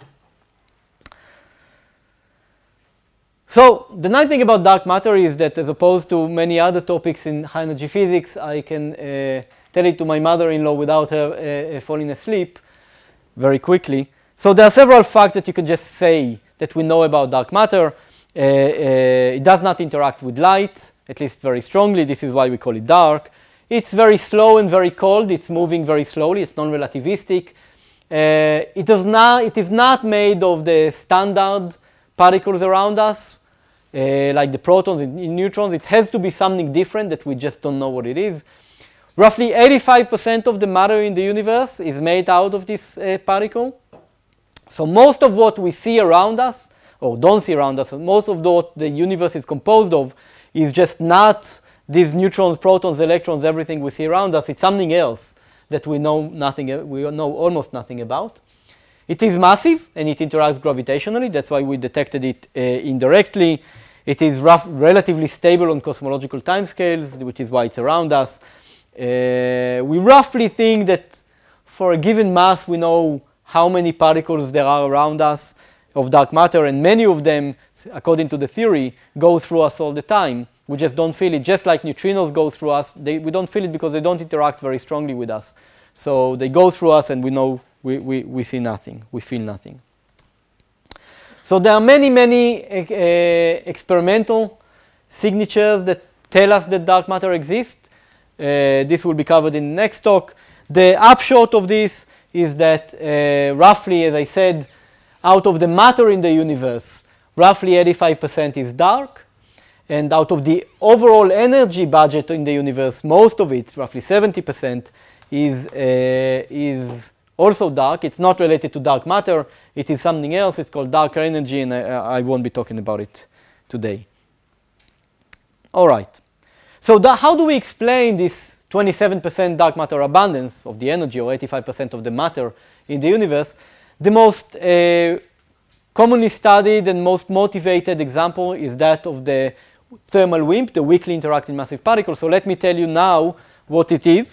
So the nice thing about dark matter is that, as opposed to many other topics in high energy physics, I can uh, tell it to my mother-in-law without her uh, falling asleep very quickly. So there are several facts that you can just say that we know about dark matter. Uh, uh, it does not interact with light, at least very strongly. This is why we call it dark. It's very slow and very cold. It's moving very slowly. It's non-relativistic. Uh, it, does not, it is not made of the standard particles around us. Uh, like the protons and neutrons. It has to be something different that we just don't know what it is. Roughly eighty-five percent of the matter in the universe is made out of this uh, particle. So most of what we see around us, or don't see around us, most of what the universe is composed of is just not these neutrons, protons, electrons, everything we see around us. It's something else that we know nothing, we know almost nothing about. It is massive and it interacts gravitationally. That's why we detected it uh, indirectly. It is rough, relatively stable on cosmological timescales, which is why it's around us. Uh, we roughly think that for a given mass, we know how many particles there are around us of dark matter, and many of them, according to the theory, go through us all the time. We just don't feel it. Just like neutrinos go through us, they, we don't feel it because they don't interact very strongly with us. So they go through us and we know We, we, we see nothing, we feel nothing. So there are many, many uh, experimental signatures that tell us that dark matter exists. Uh, this will be covered in the next talk. The upshot of this is that uh, roughly, as I said, out of the matter in the universe, roughly eighty-five percent is dark. And out of the overall energy budget in the universe, most of it, roughly seventy percent, is, uh, is also dark. It's not related to dark matter. It is something else. It's called darker energy, and I, I won't be talking about it today. All right. So the, how do we explain this twenty-seven percent dark matter abundance of the energy, or eighty-five percent of the matter in the universe? The most uh, commonly studied and most motivated example is that of the thermal WIMP, the weakly interacting massive particle. So let me tell you now what it is.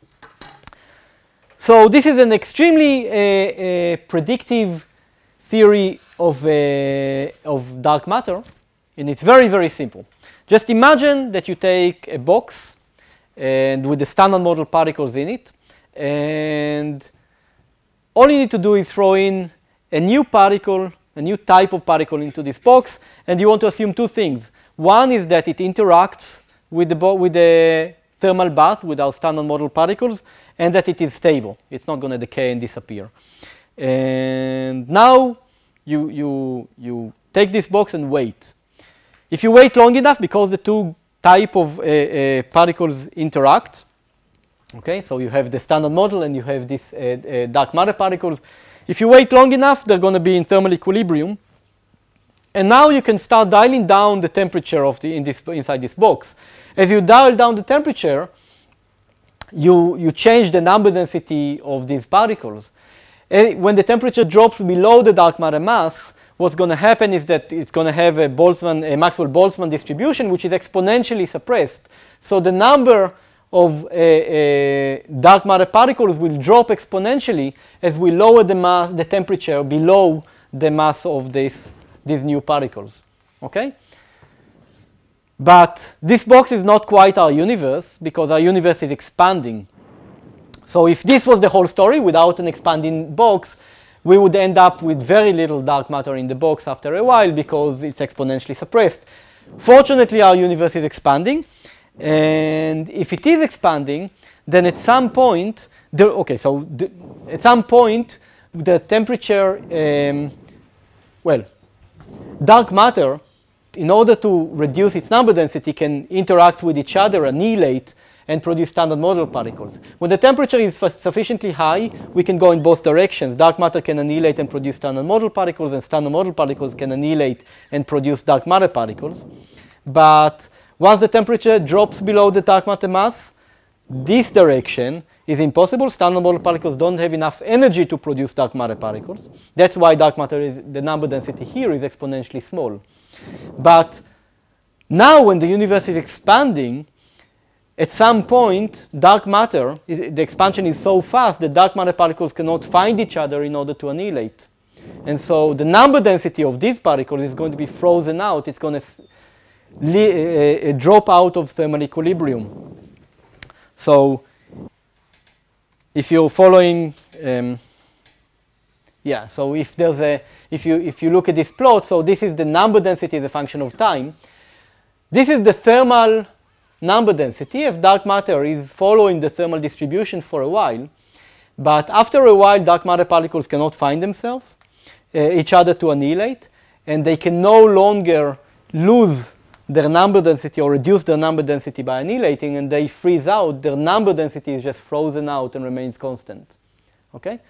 So this is an extremely uh, uh, predictive theory of, uh, of dark matter, and it's very, very simple. Just imagine that you take a box and with the standard model particles in it, and all you need to do is throw in a new particle, a new type of particle into this box, and you want to assume two things. One is that it interacts with the, with the thermal bath with our standard model particles, and that it is stable. It's not going to decay and disappear. And now you, you, you take this box and wait. If you wait long enough, because the two type of uh, uh, particles interact, okay, so you have the standard model and you have these uh, uh, dark matter particles. If you wait long enough, they're going to be in thermal equilibrium. And now you can start dialing down the temperature of the, in this, inside this box. As you dial down the temperature, you, you change the number density of these particles. uh, when the temperature drops below the dark matter mass, what's going to happen is that it's going to have a Boltzmann, a Maxwell-Boltzmann distribution, which is exponentially suppressed. So the number of uh, uh, dark matter particles will drop exponentially as we lower the mass, the temperature below the mass of this, these new particles. Okay? But this box is not quite our universe, because our universe is expanding. So if this was the whole story without an expanding box, we would end up with very little dark matter in the box after a while, because it's exponentially suppressed. Fortunately, our universe is expanding. And if it is expanding, then at some point, there, okay, so the, at some point, the temperature, um, well, dark matter, in order to reduce its number density, can interact with each other, annihilate, and produce standard model particles. When the temperature is sufficiently high, we can go in both directions. Dark matter can annihilate and produce standard model particles, and standard model particles can annihilate and produce dark matter particles. But once the temperature drops below the dark matter mass, this direction is impossible. Standard model particles don't have enough energy to produce dark matter particles. That's why dark matter is, the number density here is exponentially small. But now when the universe is expanding, at some point, dark matter, is, the expansion is so fast that dark matter particles cannot find each other in order to annihilate. And so the number density of these particles is going to be frozen out. It's going to uh, uh, drop out of thermal equilibrium. So if you're following, um, yeah, so if there's a, if you, if you look at this plot, so this is the number density as a function of time. This is the thermal number density if dark matter is following the thermal distribution for a while. But after a while, dark matter particles cannot find themselves, uh, each other to annihilate, and they can no longer lose their number density or reduce their number density by annihilating, and they freeze out. Their number density is just frozen out and remains constant. Okay?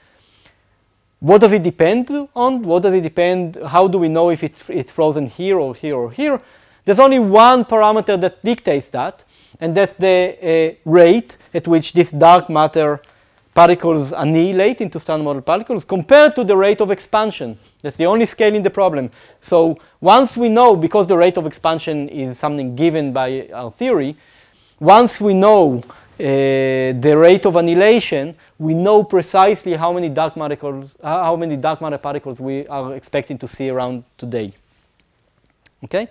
What does it depend on? What does it depend? How do we know if it, it's frozen here or here or here? There's only one parameter that dictates that, and that's the uh, rate at which these dark matter particles annihilate into standard model particles compared to the rate of expansion. That's the only scale in the problem. So once we know, because the rate of expansion is something given by our theory, once we know uh, the rate of annihilation, we know precisely how many dark particles, how many dark matter particles we are expecting to see around today. Okay?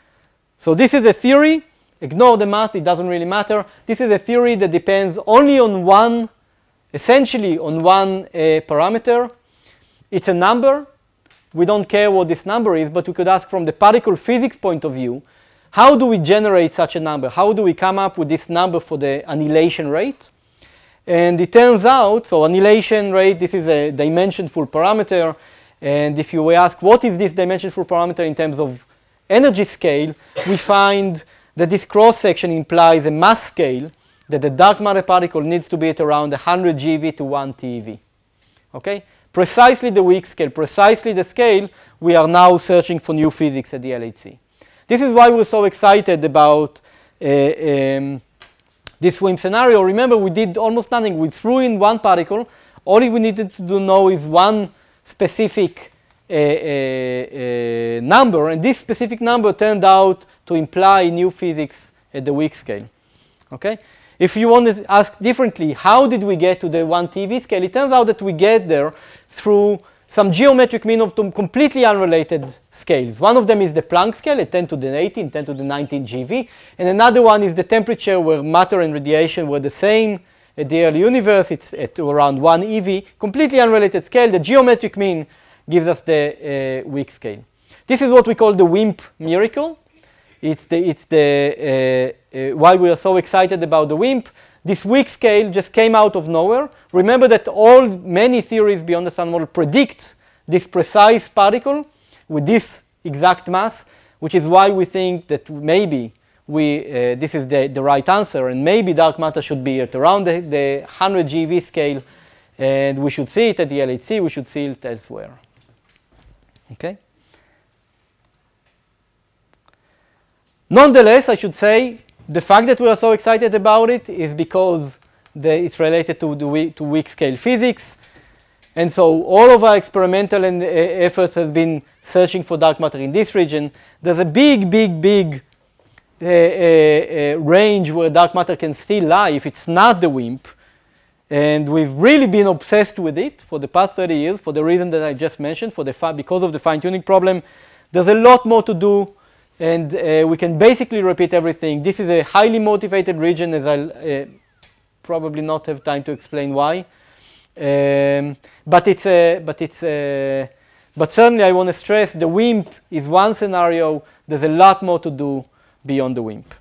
So this is a theory. Ignore the math, it doesn't really matter. This is a theory that depends only on one, essentially on one uh, parameter. It's a number. We don't care what this number is, but we could ask from the particle physics point of view, how do we generate such a number? How do we come up with this number for the annihilation rate? And it turns out, so annihilation rate, this is a dimensionful parameter. And if you ask what is this dimensionful parameter in terms of energy scale, we find that this cross-section implies a mass scale that the dark matter particle needs to be at around one hundred G V to one T eV. Okay? Precisely the weak scale, precisely the scale we are now searching for new physics at the L H C. This is why we're so excited about uh, um, this WIMP scenario. Remember, we did almost nothing. We threw in one particle. All we needed to do now is one specific uh, uh, uh, number, and this specific number turned out to imply new physics at the weak scale. Okay? If you want to ask differently, how did we get to the one T eV scale? It turns out that we get there through some geometric mean of completely unrelated scales. One of them is the Planck scale at ten to the eighteen, ten to the nineteen G V, and another one is the temperature where matter and radiation were the same at the early universe. It's at around one E V, completely unrelated scale. The geometric mean gives us the uh, weak scale. This is what we call the WIMP miracle. It's the, it's the uh, uh, why we are so excited about the WIMP. This weak scale just came out of nowhere. Remember that all many theories beyond the standard model predict this precise particle with this exact mass, which is why we think that maybe we uh, this is the, the right answer, and maybe dark matter should be at around the, the one hundred G V scale, and we should see it at the L H C. We should see it elsewhere. Okay. Nonetheless, I should say the fact that we are so excited about it is because the, it's related to the weak, to weak scale physics. And so all of our experimental and, uh, efforts have been searching for dark matter in this region. There's a big, big, big uh, uh, uh, range where dark matter can still lie if it's not the WIMP. And we've really been obsessed with it for the past thirty years for the reason that I just mentioned, for the because of the fine-tuning problem. There's a lot more to do, and uh, we can basically repeat everything. This is a highly motivated region, as I'll uh, probably not have time to explain why. Um, but it's a, but it's a, but certainly I want to stress the WIMP is one scenario. There's a lot more to do beyond the WIMP.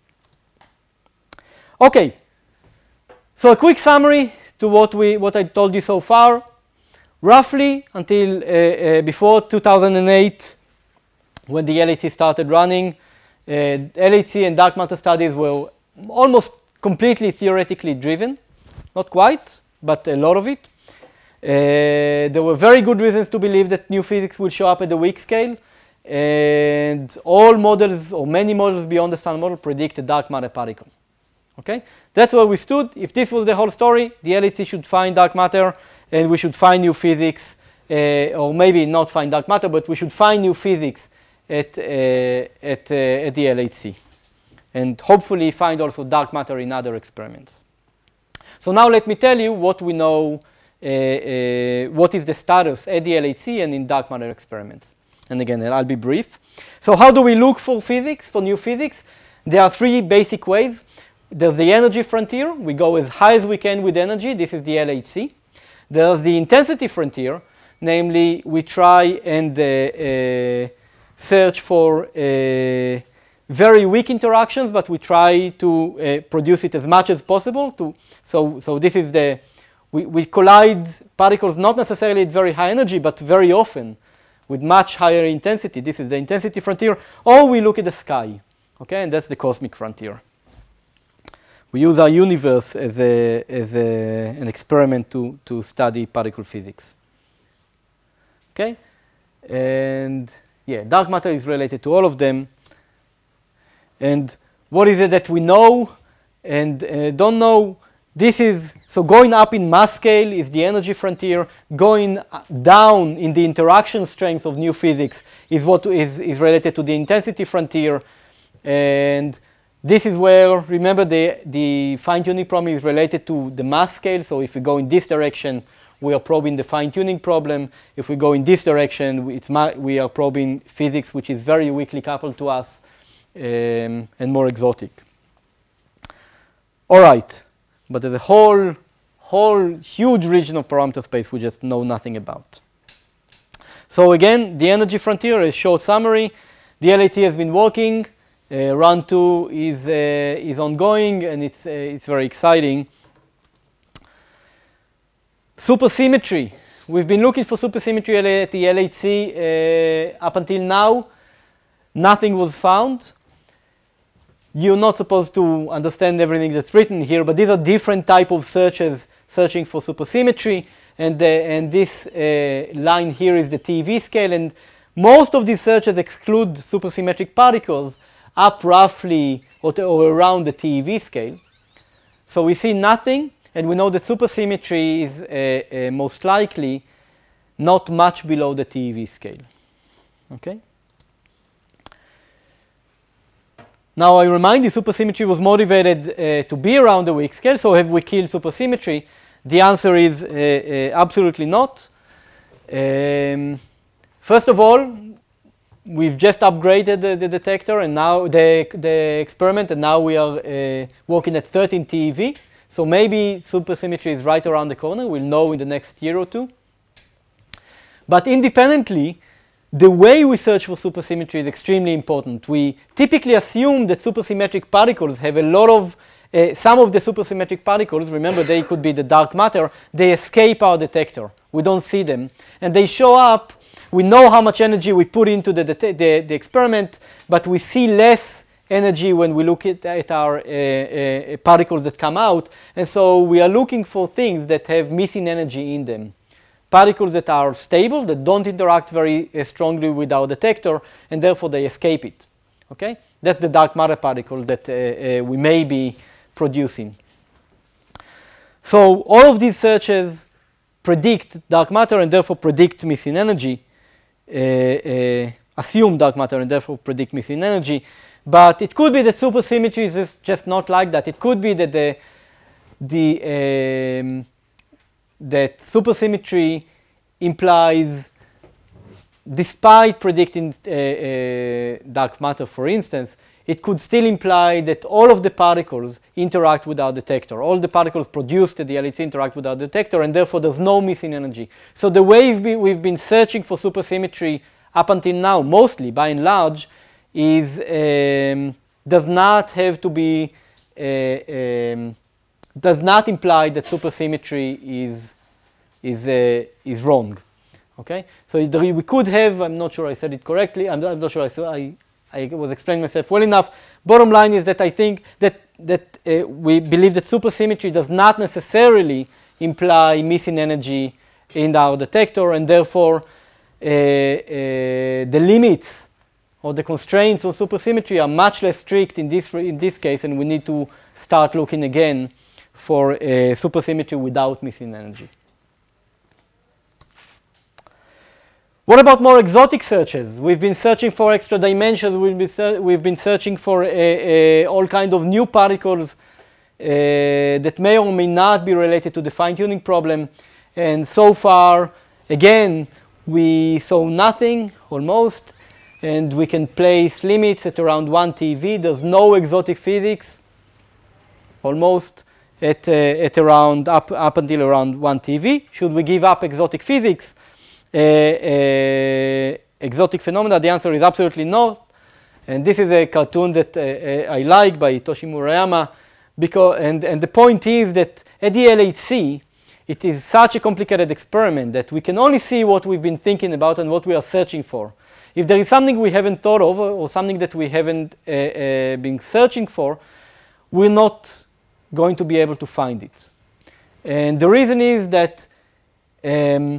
Okay. So a quick summary to what we what I told you so far. Roughly until uh, uh, before two thousand eight, when the L H C started running, uh, L H C and dark matter studies were almost completely theoretically driven. Not quite, but a lot of it. Uh, there were very good reasons to believe that new physics will show up at the weak scale. And all models, or many models beyond the standard model, predict a dark matter particle. Okay, that's where we stood. If this was the whole story, the L H C should find dark matter, and we should find new physics, uh, or maybe not find dark matter, but we should find new physics at, uh, at, uh, at the L H C, and hopefully find also dark matter in other experiments. So now let me tell you what we know, uh, uh, what is the status at the L H C and in dark matter experiments. And again, I'll be brief. So how do we look for physics, for new physics? There are three basic ways. There's the energy frontier. We go as high as we can with energy. This is the L H C. There's the intensity frontier. Namely, we try and uh, uh, search for uh, very weak interactions, but we try to uh, produce it as much as possible. To, so, so this is the, we, we collide particles not necessarily at very high energy, but very often with much higher intensity. This is the intensity frontier. Or we look at the sky. Okay, and that's the cosmic frontier. We use our universe as, a, as a, an experiment to, to study particle physics. Okay? And yeah, dark matter is related to all of them. And what is it that we know and uh, don't know? This is, so going up in mass scale is the energy frontier. Going down in the interaction strength of new physics is what is, is related to the intensity frontier. And this is where, remember, the, the fine-tuning problem is related to the mass scale. So if we go in this direction, we are probing the fine-tuning problem. If we go in this direction, it's we are probing physics, which is very weakly coupled to us um, and more exotic. All right. But there's a whole, whole huge region of parameter space we just know nothing about. So again, the energy frontier, a short summary. The L H C has been working. Uh, run two is, uh, is ongoing, and it's, uh, it's very exciting. Supersymmetry. We've been looking for supersymmetry at the L H C uh, up until now. Nothing was found. You're not supposed to understand everything that's written here, but these are different type of searches searching for supersymmetry. And, uh, and this uh, line here is the T E V scale. And most of these searches exclude supersymmetric particles up roughly or, or around the T E V scale. So we see nothing, and we know that supersymmetry is uh, uh, most likely not much below the T E V scale. Okay? Now I remind you, supersymmetry was motivated uh, to be around the weak scale, so have we killed supersymmetry? The answer is uh, uh, absolutely not. Um, first of all, we've just upgraded the, the detector and now the, the experiment, and now we are uh, working at thirteen T E V. So maybe supersymmetry is right around the corner. We'll know in the next year or two. But independently, the way we search for supersymmetry is extremely important. We typically assume that supersymmetric particles have a lot of, uh, some of the supersymmetric particles, remember they could be the dark matter, they escape our detector. We don't see them. And they show up. We know how much energy we put into the, the, the experiment, but we see less energy when we look at, at our uh, uh, particles that come out. And so we are looking for things that have missing energy in them. Particles that are stable, that don't interact very uh, strongly with our detector, and therefore they escape it. Okay? That's the dark matter particle that uh, uh, we may be producing. So all of these searches predict dark matter and therefore predict missing energy, uh, uh, assume dark matter and therefore predict missing energy. But it could be that supersymmetry is just not like that. It could be that the, the um, that supersymmetry implies, despite predicting uh, uh, dark matter, for instance, it could still imply that all of the particles interact with our detector. All the particles produced at the L H C interact with our detector, and therefore there's no missing energy. So the way we've been, we've been searching for supersymmetry up until now, mostly, by and large, is um, does not have to be, uh, um, does not imply that supersymmetry is, is, uh, is wrong. Okay? So we could have, I'm not sure I said it correctly, I'm not, I'm not sure I, saw, I I was explaining myself well enough. Bottom line is that I think that, that uh, we believe that supersymmetry does not necessarily imply missing energy in our detector, and therefore uh, uh, the limits or the constraints on supersymmetry are much less strict in this, in this case, and we need to start looking again for uh, supersymmetry without missing energy. What about more exotic searches? We've been searching for extra dimensions. We've been, ser we've been searching for uh, uh, all kinds of new particles uh, that may or may not be related to the fine-tuning problem. And so far, again, we saw nothing, almost. And we can place limits at around one T V. There's no exotic physics, almost, at, uh, at around, up, up until around one T V. Should we give up exotic physics? Uh, uh, exotic phenomena? The answer is absolutely no. And this is a cartoon that uh, uh, I like by Toshi Murayama. Because, and, and the point is that at the L H C, it is such a complicated experiment that we can only see what we've been thinking about and what we are searching for. If there is something we haven't thought of or something that we haven't uh, uh, been searching for, we're not going to be able to find it. And the reason is that um,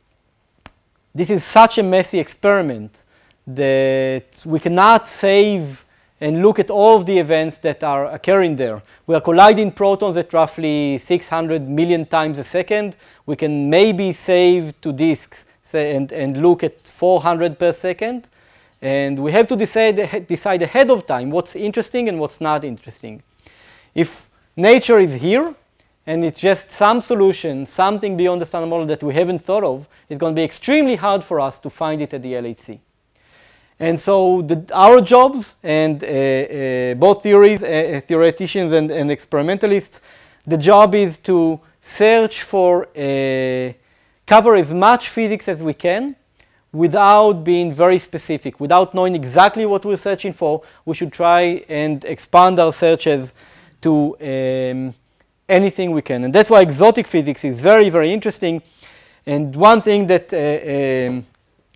this is such a messy experiment that we cannot save and look at all of the events that are occurring there. We are colliding protons at roughly six hundred million times a second. We can maybe save to disks say, and, and look at four hundred per second. And we have to decide, decide ahead of time what's interesting and what's not interesting. If nature is here, and it's just some solution, something beyond the standard model that we haven't thought of, it's going to be extremely hard for us to find it at the L H C. And so the, our jobs, and uh, uh, both theories, uh, theoreticians and, and experimentalists, the job is to search for, uh, cover as much physics as we can without being very specific, without knowing exactly what we're searching for. We should try and expand our searches to um, anything we can. And that's why exotic physics is very, very interesting. And one thing that uh, um,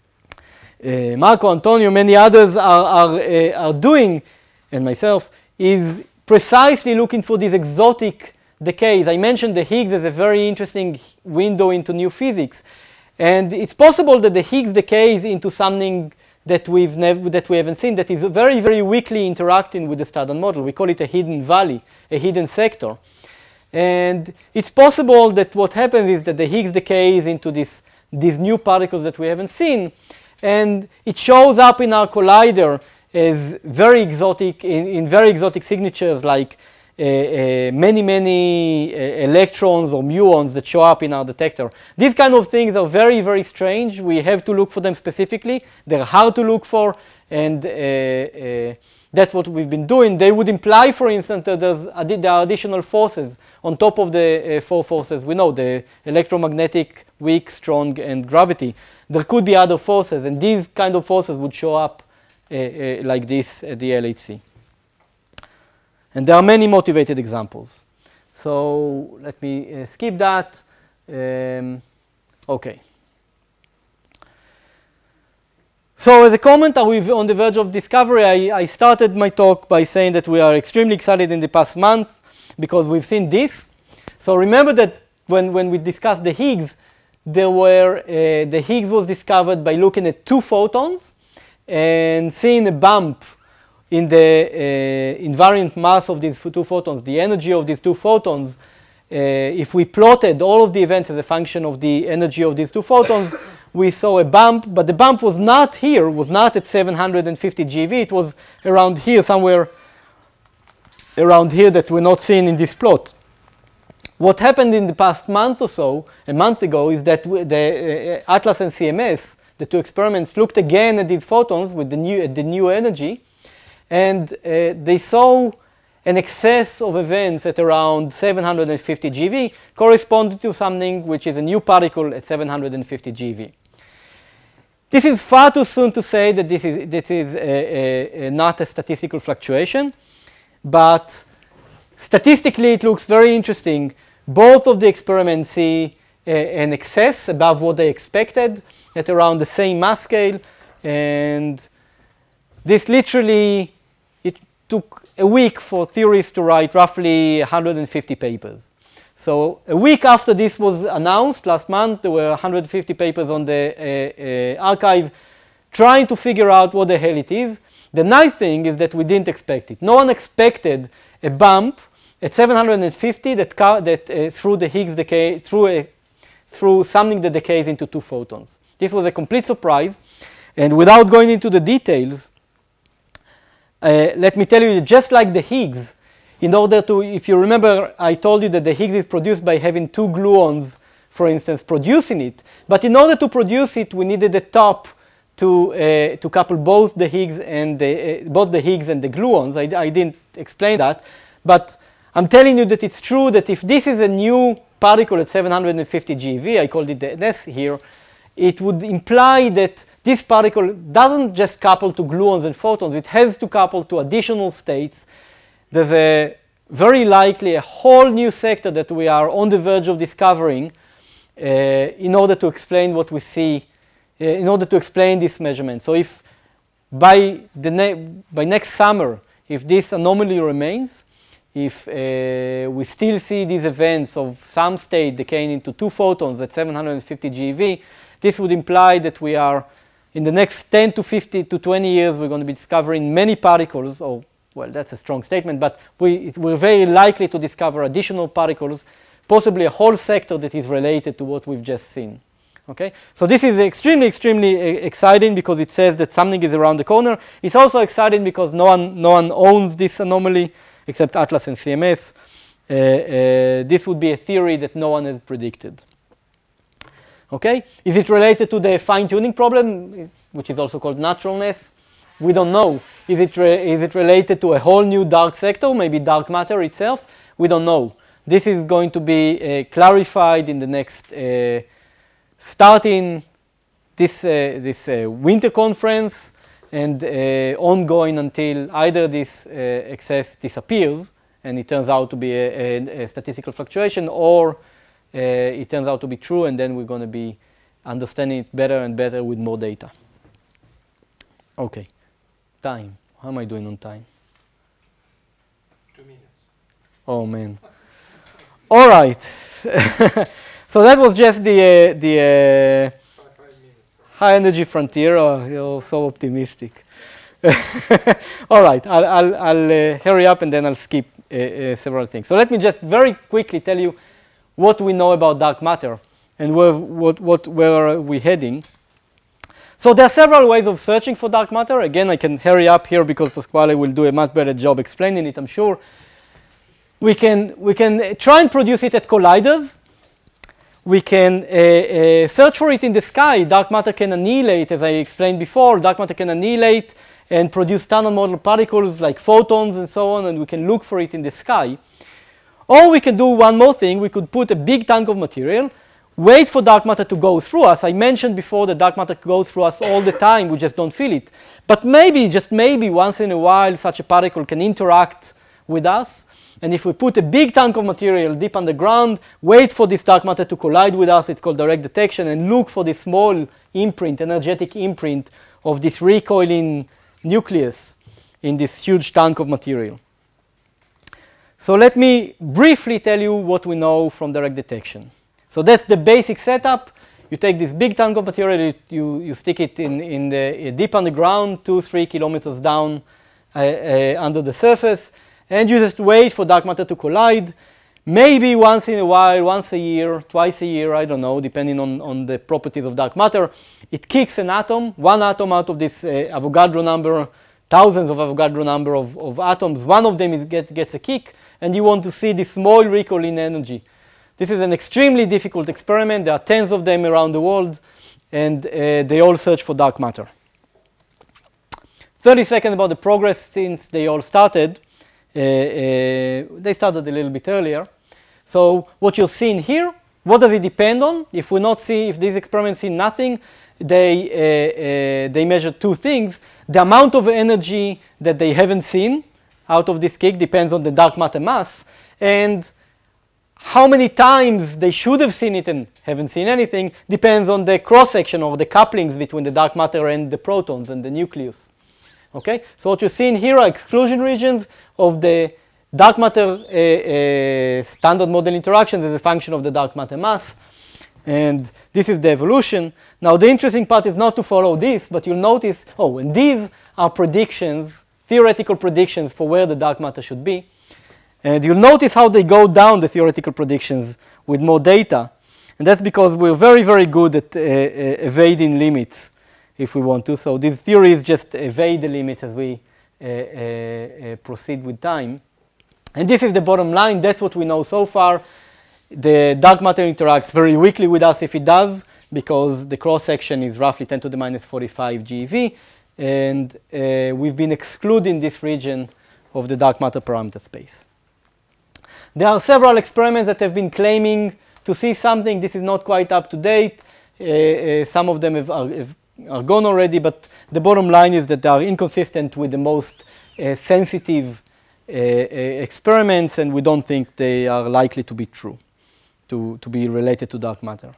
uh, Marco, Antonio, many others are, are, uh, are doing, and myself, is precisely looking for these exotic decays. I mentioned the Higgs as a very interesting window into new physics. And it's possible that the Higgs decays into something that, we've never, that we haven't seen, that is very, very weakly interacting with the standard model. We call it a hidden valley, a hidden sector. And it's possible that what happens is that the Higgs decays into this, these new particles that we haven't seen, and it shows up in our collider as very exotic, in, in very exotic signatures, like uh, uh, many, many uh, electrons or muons that show up in our detector. These kind of things are very, very strange. We have to look for them specifically. They're hard to look for, and uh, uh, that's what we've been doing. They would imply, for instance, that there's addi there are additional forces on top of the uh, four forces we know, the electromagnetic, weak, strong, and gravity. There could be other forces, and these kind of forces would show up uh, uh, like this at the L H C. And there are many motivated examples. So let me uh, skip that. Um, okay. So as a comment, are we on the verge of discovery? I, I started my talk by saying that we are extremely excited in the past month because we've seen this. So remember that when, when we discussed the Higgs, there were, uh, the Higgs was discovered by looking at two photons and seeing a bump in the uh, invariant mass of these two photons, the energy of these two photons, if we plotted all of the events as a function of the energy of these two photons, we saw a bump, but the bump was not here, was not at seven hundred fifty G eV, it was around here, somewhere around here that we're not seeing in this plot. What happened in the past month or so, a month ago, is that the uh, Atlas and C M S, the two experiments, looked again at these photons with the new, at the new energy, and uh, they saw an excess of events at around seven hundred fifty G eV, corresponding to something which is a new particle at seven hundred fifty G eV. This is far too soon to say that this is, this is a, a, a not a statistical fluctuation, but statistically it looks very interesting. Both of the experiments see uh, an excess above what they expected at around the same mass scale, and this literally, it took a week for theorists to write roughly one hundred fifty papers. So a week after this was announced last month, there were one hundred fifty papers on the uh, uh, archive trying to figure out what the hell it is. The nice thing is that we didn't expect it. No one expected a bump at seven hundred fifty that, that uh, through the Higgs decay, through, a, through something that decays into two photons. This was a complete surprise. And without going into the details, uh, let me tell you, just like the Higgs, in order to, if you remember, I told you that the Higgs is produced by having two gluons, for instance, producing it. But in order to produce it, we needed a top to, uh, to couple both the Higgs and the, uh, both the Higgs and the gluons. I, I didn't explain that. But I'm telling you that it's true that if this is a new particle at seven hundred fifty G eV, I called it the S here, it would imply that this particle doesn't just couple to gluons and photons, it has to couple to additional states. There's a very likely a whole new sector that we are on the verge of discovering uh, in order to explain what we see, uh, in order to explain this measurement. So if by, the ne by next summer, if this anomaly remains, if uh, we still see these events of some state decaying into two photons at seven hundred fifty G eV, this would imply that we are, in the next ten to fifty to twenty years, we're going to be discovering many particles, or, well, that's a strong statement, but we, it, we're very likely to discover additional particles, possibly a whole sector that is related to what we've just seen. Okay? So this is extremely, extremely uh, exciting because it says that something is around the corner. It's also exciting because no one, no one owns this anomaly except Atlas and C M S. Uh, uh, this would be a theory that no one has predicted. Okay? Is it related to the fine-tuning problem, which is also called naturalness? We don't know. Is it, is it related to a whole new dark sector, maybe dark matter itself? We don't know. This is going to be uh, clarified in the next, uh, starting this, uh, this uh, winter conference and uh, ongoing until either this uh, excess disappears and it turns out to be a, a, a statistical fluctuation, or uh, it turns out to be true, and then we're going to be understanding it better and better with more data. Okay. Time. How am I doing on time? Two minutes. Oh, man. All right. So that was just the, uh, the uh, Five, five minutes. high energy frontier. Oh, you're so optimistic. All right. I'll, I'll, I'll uh, hurry up and then I'll skip uh, uh, several things. So let me just very quickly tell you what we know about dark matter and where, what, what, where are we heading. So there are several ways of searching for dark matter. Again, I can hurry up here because Pasquale will do a much better job explaining it, I'm sure. We can, we can try and produce it at colliders. We can uh, uh, search for it in the sky. Dark matter can annihilate, as I explained before. Dark matter can annihilate and produce standard model particles like photons and so on, and we can look for it in the sky. Or we can do one more thing. We could put a big tank of material, wait for dark matter to go through us. I mentioned before that dark matter goes through us all the time. We just don't feel it. But maybe, just maybe, once in a while, such a particle can interact with us. And if we put a big tank of material deep underground, wait for this dark matter to collide with us, it's called direct detection, and look for this small imprint, energetic imprint of this recoiling nucleus in this huge tank of material. So let me briefly tell you what we know from direct detection. So that's the basic setup. You take this big tank of material, you, you, you stick it in, in the uh, deep underground, two, three kilometers down uh, uh, under the surface, and you just wait for dark matter to collide. maybe once in a while, once a year, twice a year, I don't know, depending on, on the properties of dark matter, it kicks an atom, one atom out of this uh, Avogadro number, thousands of Avogadro number of, of atoms. One of them is get, gets a kick, and you want to see this small recall in energy. This is an extremely difficult experiment. There are tens of them around the world, and uh, they all search for dark matter. thirty seconds about the progress since they all started. Uh, uh, they started a little bit earlier. So what you're seeing here, what does it depend on? If we not see, if these experiments see nothing, they, uh, uh, they measure two things. The amount of energy that they haven't seen out of this kick depends on the dark matter mass, and how many times they should have seen it and haven't seen anything depends on the cross-section or the couplings between the dark matter and the protons and the nucleus. Okay, so what you're seeing here are exclusion regions of the dark matter uh, uh, standard model interactions as a function of the dark matter mass. And this is the evolution. Now, the interesting part is not to follow this, but you'll notice, oh, and these are predictions, theoretical predictions for where the dark matter should be. And you'll notice how they go down, the theoretical predictions, with more data. And that's because we're very, very good at uh, uh, evading limits, if we want to. So these theories just evade the limits as we uh, uh, uh, proceed with time. And this is the bottom line. That's what we know so far. The dark matter interacts very weakly with us if it does, because the cross-section is roughly ten to the minus forty-five GeV. And uh, we've been excluding this region of the dark matter parameter space. There are several experiments that have been claiming to see something. This is not quite up to date. Uh, uh, some of them have, are, have, are gone already, but the bottom line is that they are inconsistent with the most uh, sensitive uh, uh, experiments, and we don't think they are likely to be true, to, to be related to dark matter.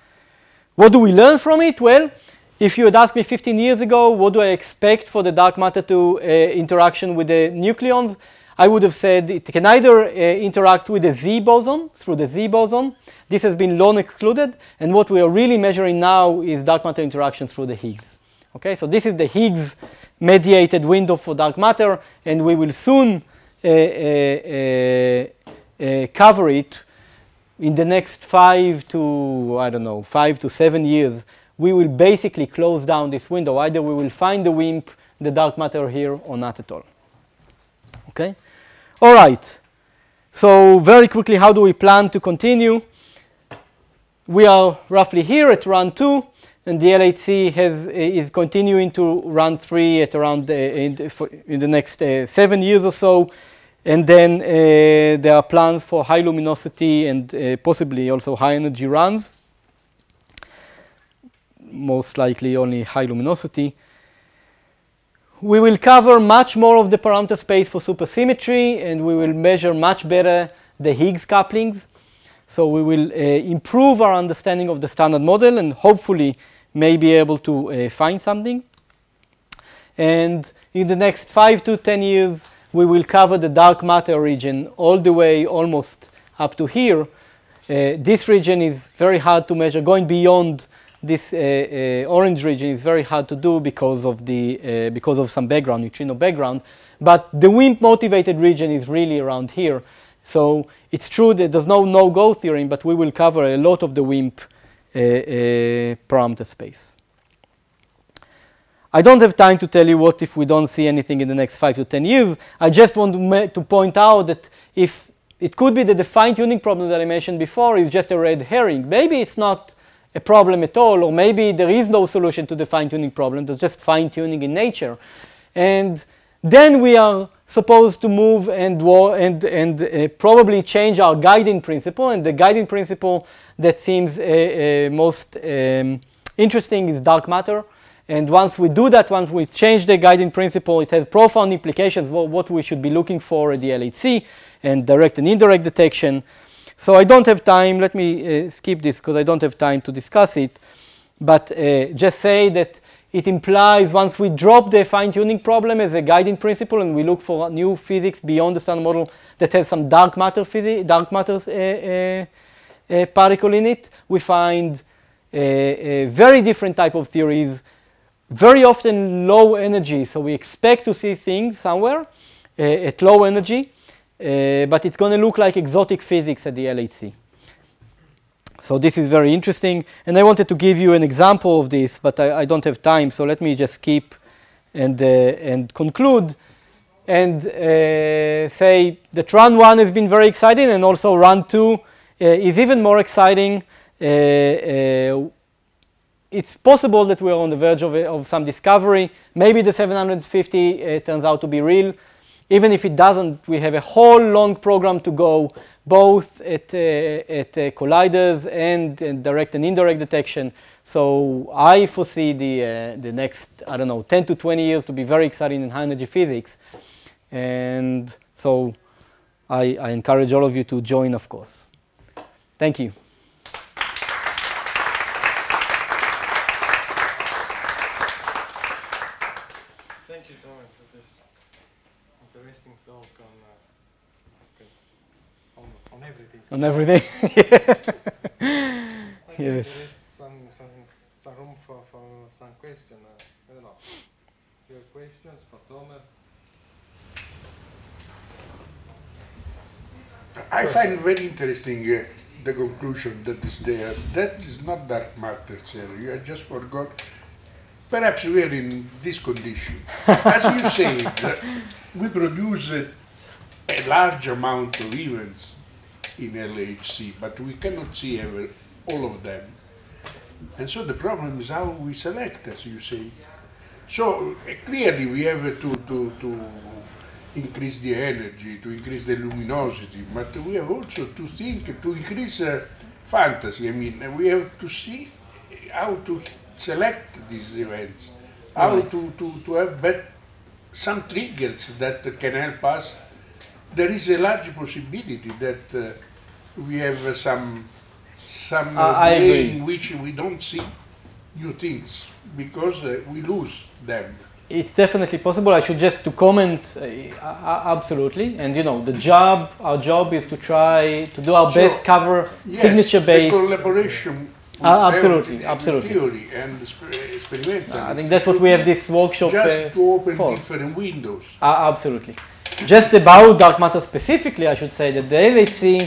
What do we learn from it? Well, if you had asked me fifteen years ago, what do I expect for the dark matter to uh, interaction with the nucleons, I would have said it can either uh, interact with the Z boson, through the Z boson. This has been long excluded, and what we are really measuring now is dark matter interaction through the Higgs. Okay, so this is the Higgs mediated window for dark matter, and we will soon uh, uh, uh, uh, cover it in the next five to, I don't know, five to seven years. We will basically close down this window. Either we will find the WIMP, the dark matter here, or not at all. Okay? All right. So very quickly, how do we plan to continue? We are roughly here at run two, and the L H C has, is continuing to run three at around uh, in, the, in the next uh, seven years or so. And then uh, there are plans for high luminosity and uh, possibly also high energy runs. Most likely only high luminosity. We will cover much more of the parameter space for supersymmetry, and we will measure much better the Higgs couplings. So we will uh, improve our understanding of the standard model and hopefully may be able to uh, find something. And in the next five to ten years, we will cover the dark matter region all the way almost up to here. Uh, this region is very hard to measure. Going beyond this uh, uh, orange region is very hard to do because of the uh, because of some background, neutrino background. But the WIMP motivated region is really around here. So it's true that there's no no-go theorem, but we will cover a lot of the WIMP uh, uh, parameter space. I don't have time to tell you what if we don't see anything in the next five to ten years. I just want to, to point out that if it could be that the fine-tuning problem that I mentioned before is just a red herring. Maybe it's not a problem at all, or maybe there is no solution to the fine-tuning problem. There's just fine-tuning in nature. And then we are supposed to move and, and, and uh, probably change our guiding principle. And the guiding principle that seems uh, uh, most um, interesting is dark matter. And once we do that, once we change the guiding principle, it has profound implications for what we should be looking for at the L H C and direct and indirect detection. So I don't have time. Let me uh, skip this because I don't have time to discuss it. But uh, just say that it implies once we drop the fine-tuning problem as a guiding principle and we look for new physics beyond the standard model that has some dark matter physics, dark matter uh, uh, uh, particle in it, we find a, a very different type of theories, very often low energy. So we expect to see things somewhere uh, at low energy. uh, but it's going to look like exotic physics at the L H C. So this is very interesting, and I wanted to give you an example of this, but I, I don't have time, so let me just skip and, uh, and conclude and uh, say that run one has been very exciting, and also run two uh, is even more exciting. Uh, uh, it's possible that we are on the verge of, of some discovery. Maybe the seven hundred fifty uh, turns out to be real. Even if it doesn't, we have a whole long program to go, both at, uh, at uh, colliders and, and direct and indirect detection. So I foresee the, uh, the next, I don't know, ten to twenty years to be very exciting in high energy physics. And so I, I encourage all of you to join, of course. Thank you. Thank you, Tom, for this interesting talk on, uh, on, on everything. On everything. I think Yes. there is some, some, some room for, for some question. Uh, I don't know. Your questions for Tomer? I find very interesting uh, the conclusion that is there. That is not dark matter theory. You just forgot. Perhaps we are in this condition. As you said, uh, we produce uh, a large amount of events in L H C, but we cannot see ever all of them. And so the problem is how we select, as you say. So uh, clearly we have uh, to, to, to increase the energy, to increase the luminosity, but we have also to think, to increase uh, fantasy. I mean, we have to see how to select these events, how Right. to, to, to have bet some triggers that can help us. There is a large possibility that uh, we have uh, some, some Uh, uh, I way agree. in which we don't see new things because uh, we lose them. It's definitely possible. I should just to comment, uh, uh, absolutely. And you know, the job, our job is to try to do our So, best, cover Yes, signature-based. the collaboration with Uh, absolutely, everything, absolutely. theory and sp- experimental. I think that's what we have this workshop Just uh, to open for. different windows. Uh, absolutely. Just about dark matter specifically, I should say that the L H C uh,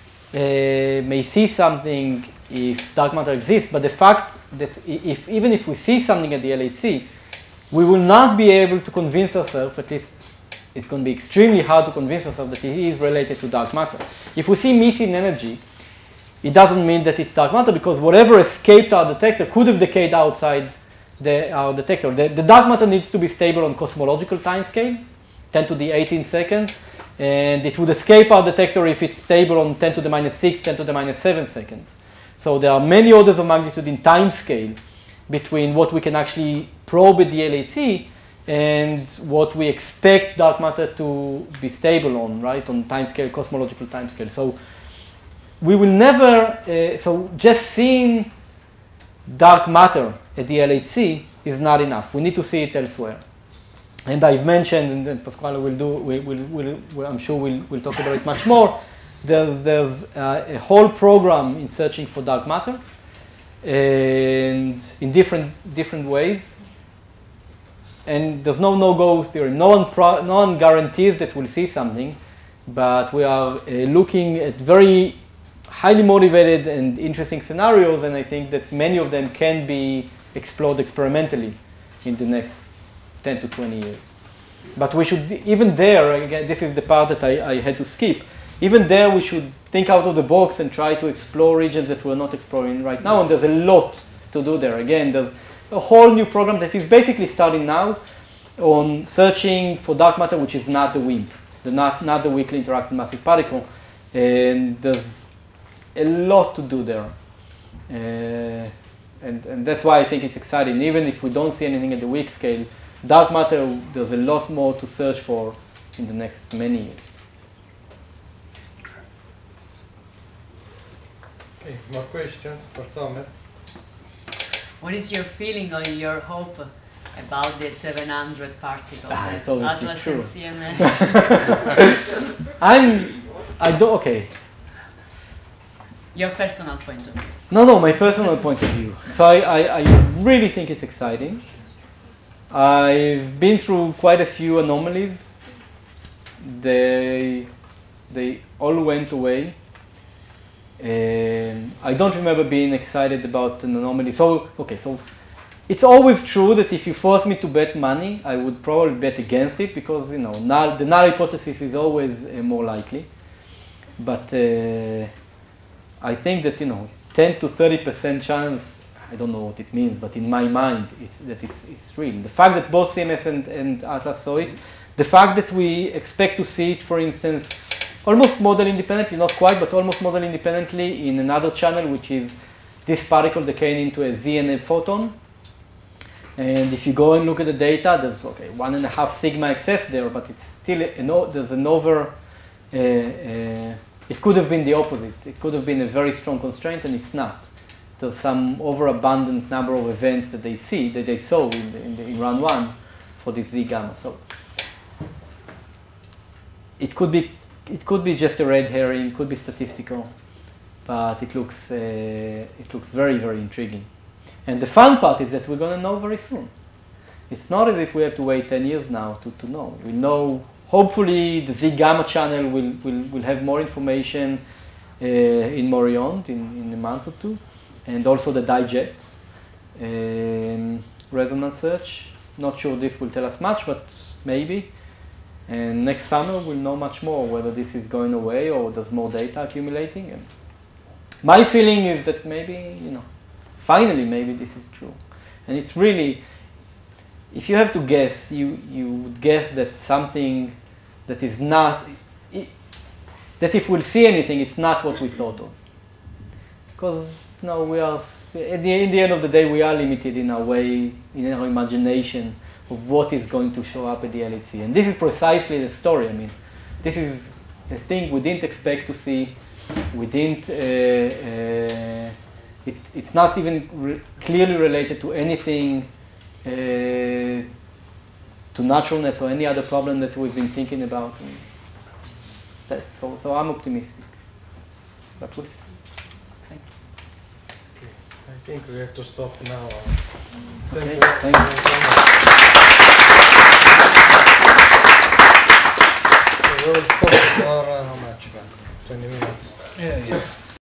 may see something if dark matter exists, but the fact that i- if even if we see something at the L H C, we will not be able to convince ourselves, at least it's going to be extremely hard to convince ourselves that it is related to dark matter. If we see missing energy, it doesn't mean that it's dark matter, because whatever escaped our detector could have decayed outside the, our detector. The, the dark matter needs to be stable on cosmological timescales, ten to the eighteenth seconds, and it would escape our detector if it's stable on ten to the minus six, ten to the minus seven seconds. So there are many orders of magnitude in time scales between what we can actually probe at the L H C and what we expect dark matter to be stable on, right, on timescale, cosmological timescale. So we will never, uh, so just seeing dark matter at the L H C is not enough. We need to see it elsewhere. And I've mentioned, and then Pasquale will do, we will, will, will, I'm sure we'll, we'll talk about it much more. There's, there's uh, a whole program in searching for dark matter, and in different different ways. And there's no no-goes theorem. No one pro no one guarantees that we'll see something, but we are uh, looking at very highly motivated and interesting scenarios, and I think that many of them can be explored experimentally in the next ten to twenty years. But we should, even there, again, this is the part that I, I had to skip. Even there, we should think out of the box and try to explore regions that we're not exploring right now. And there's a lot to do there. Again, there's a whole new program that is basically starting now on searching for dark matter, which is not the WIMP, the not, not the weakly interacting massive particle. And there's a lot to do there. Uh, and, and that's why I think it's exciting. Even if we don't see anything at the weak scale, dark matter, there's a lot more to search for in the next many years. Okay, more questions for Tomer? What is your feeling or your hope about the seven hundred particles? Ah, it's obviously Atlas true. and C M S? I'm, I don't, okay. Your personal point of view. No, no, my personal point of view. So I, I, I really think it's exciting. I've been through quite a few anomalies. They They all went away. Um, I don't remember being excited about an anomaly. So, okay, so it's always true that if you force me to bet money, I would probably bet against it because, you know, null, the null hypothesis is always uh, more likely. But uh, I think that, you know, ten to thirty percent chance, I don't know what it means, but in my mind, it's, that it's, it's real. The fact that both C M S and, and Atlas saw it, the fact that we expect to see it, for instance, almost model independently, not quite, but almost model independently in another channel, which is this particle decaying into a Z N A photon. And if you go and look at the data, there's okay, one and a half sigma excess there, but it's still, a, there's an over, uh, uh, it could have been the opposite. It could have been a very strong constraint, and it's not. There's some overabundant number of events that they see, that they saw in, the, in, the, in round one for this Z gamma. So it could be, it could be just a red herring, it could be statistical, but it looks, uh, it looks very, very intriguing. And the fun part is that we're going to know very soon. It's not as if we have to wait ten years now to, to know. We know, hopefully, the Z gamma channel will, will, will have more information uh, in Morillon in, in a month or two, and also the digest um, resonance search. Not sure this will tell us much, but maybe. And next summer, we'll know much more whether this is going away or there's more data accumulating. And my feeling is that maybe, you know, finally, maybe this is true. And it's really, if you have to guess, you, you would guess that something that is not, that if we'll see anything, it's not what we thought of. Because, you know, we are, at the, in the end of the day, we are limited in our way, in our imagination of what is going to show up at the L H C. And this is precisely the story. I mean, this is the thing we didn't expect to see. We didn't, uh, uh, It, it's not even re clearly related to anything, uh, to naturalness or any other problem that we've been thinking about. That, so, so I'm optimistic. But we'll see. Thank you. Okay. I think we have to stop now. Okay, Thank you. thanks. We will stop for uh, how much? twenty minutes. Yeah, yeah.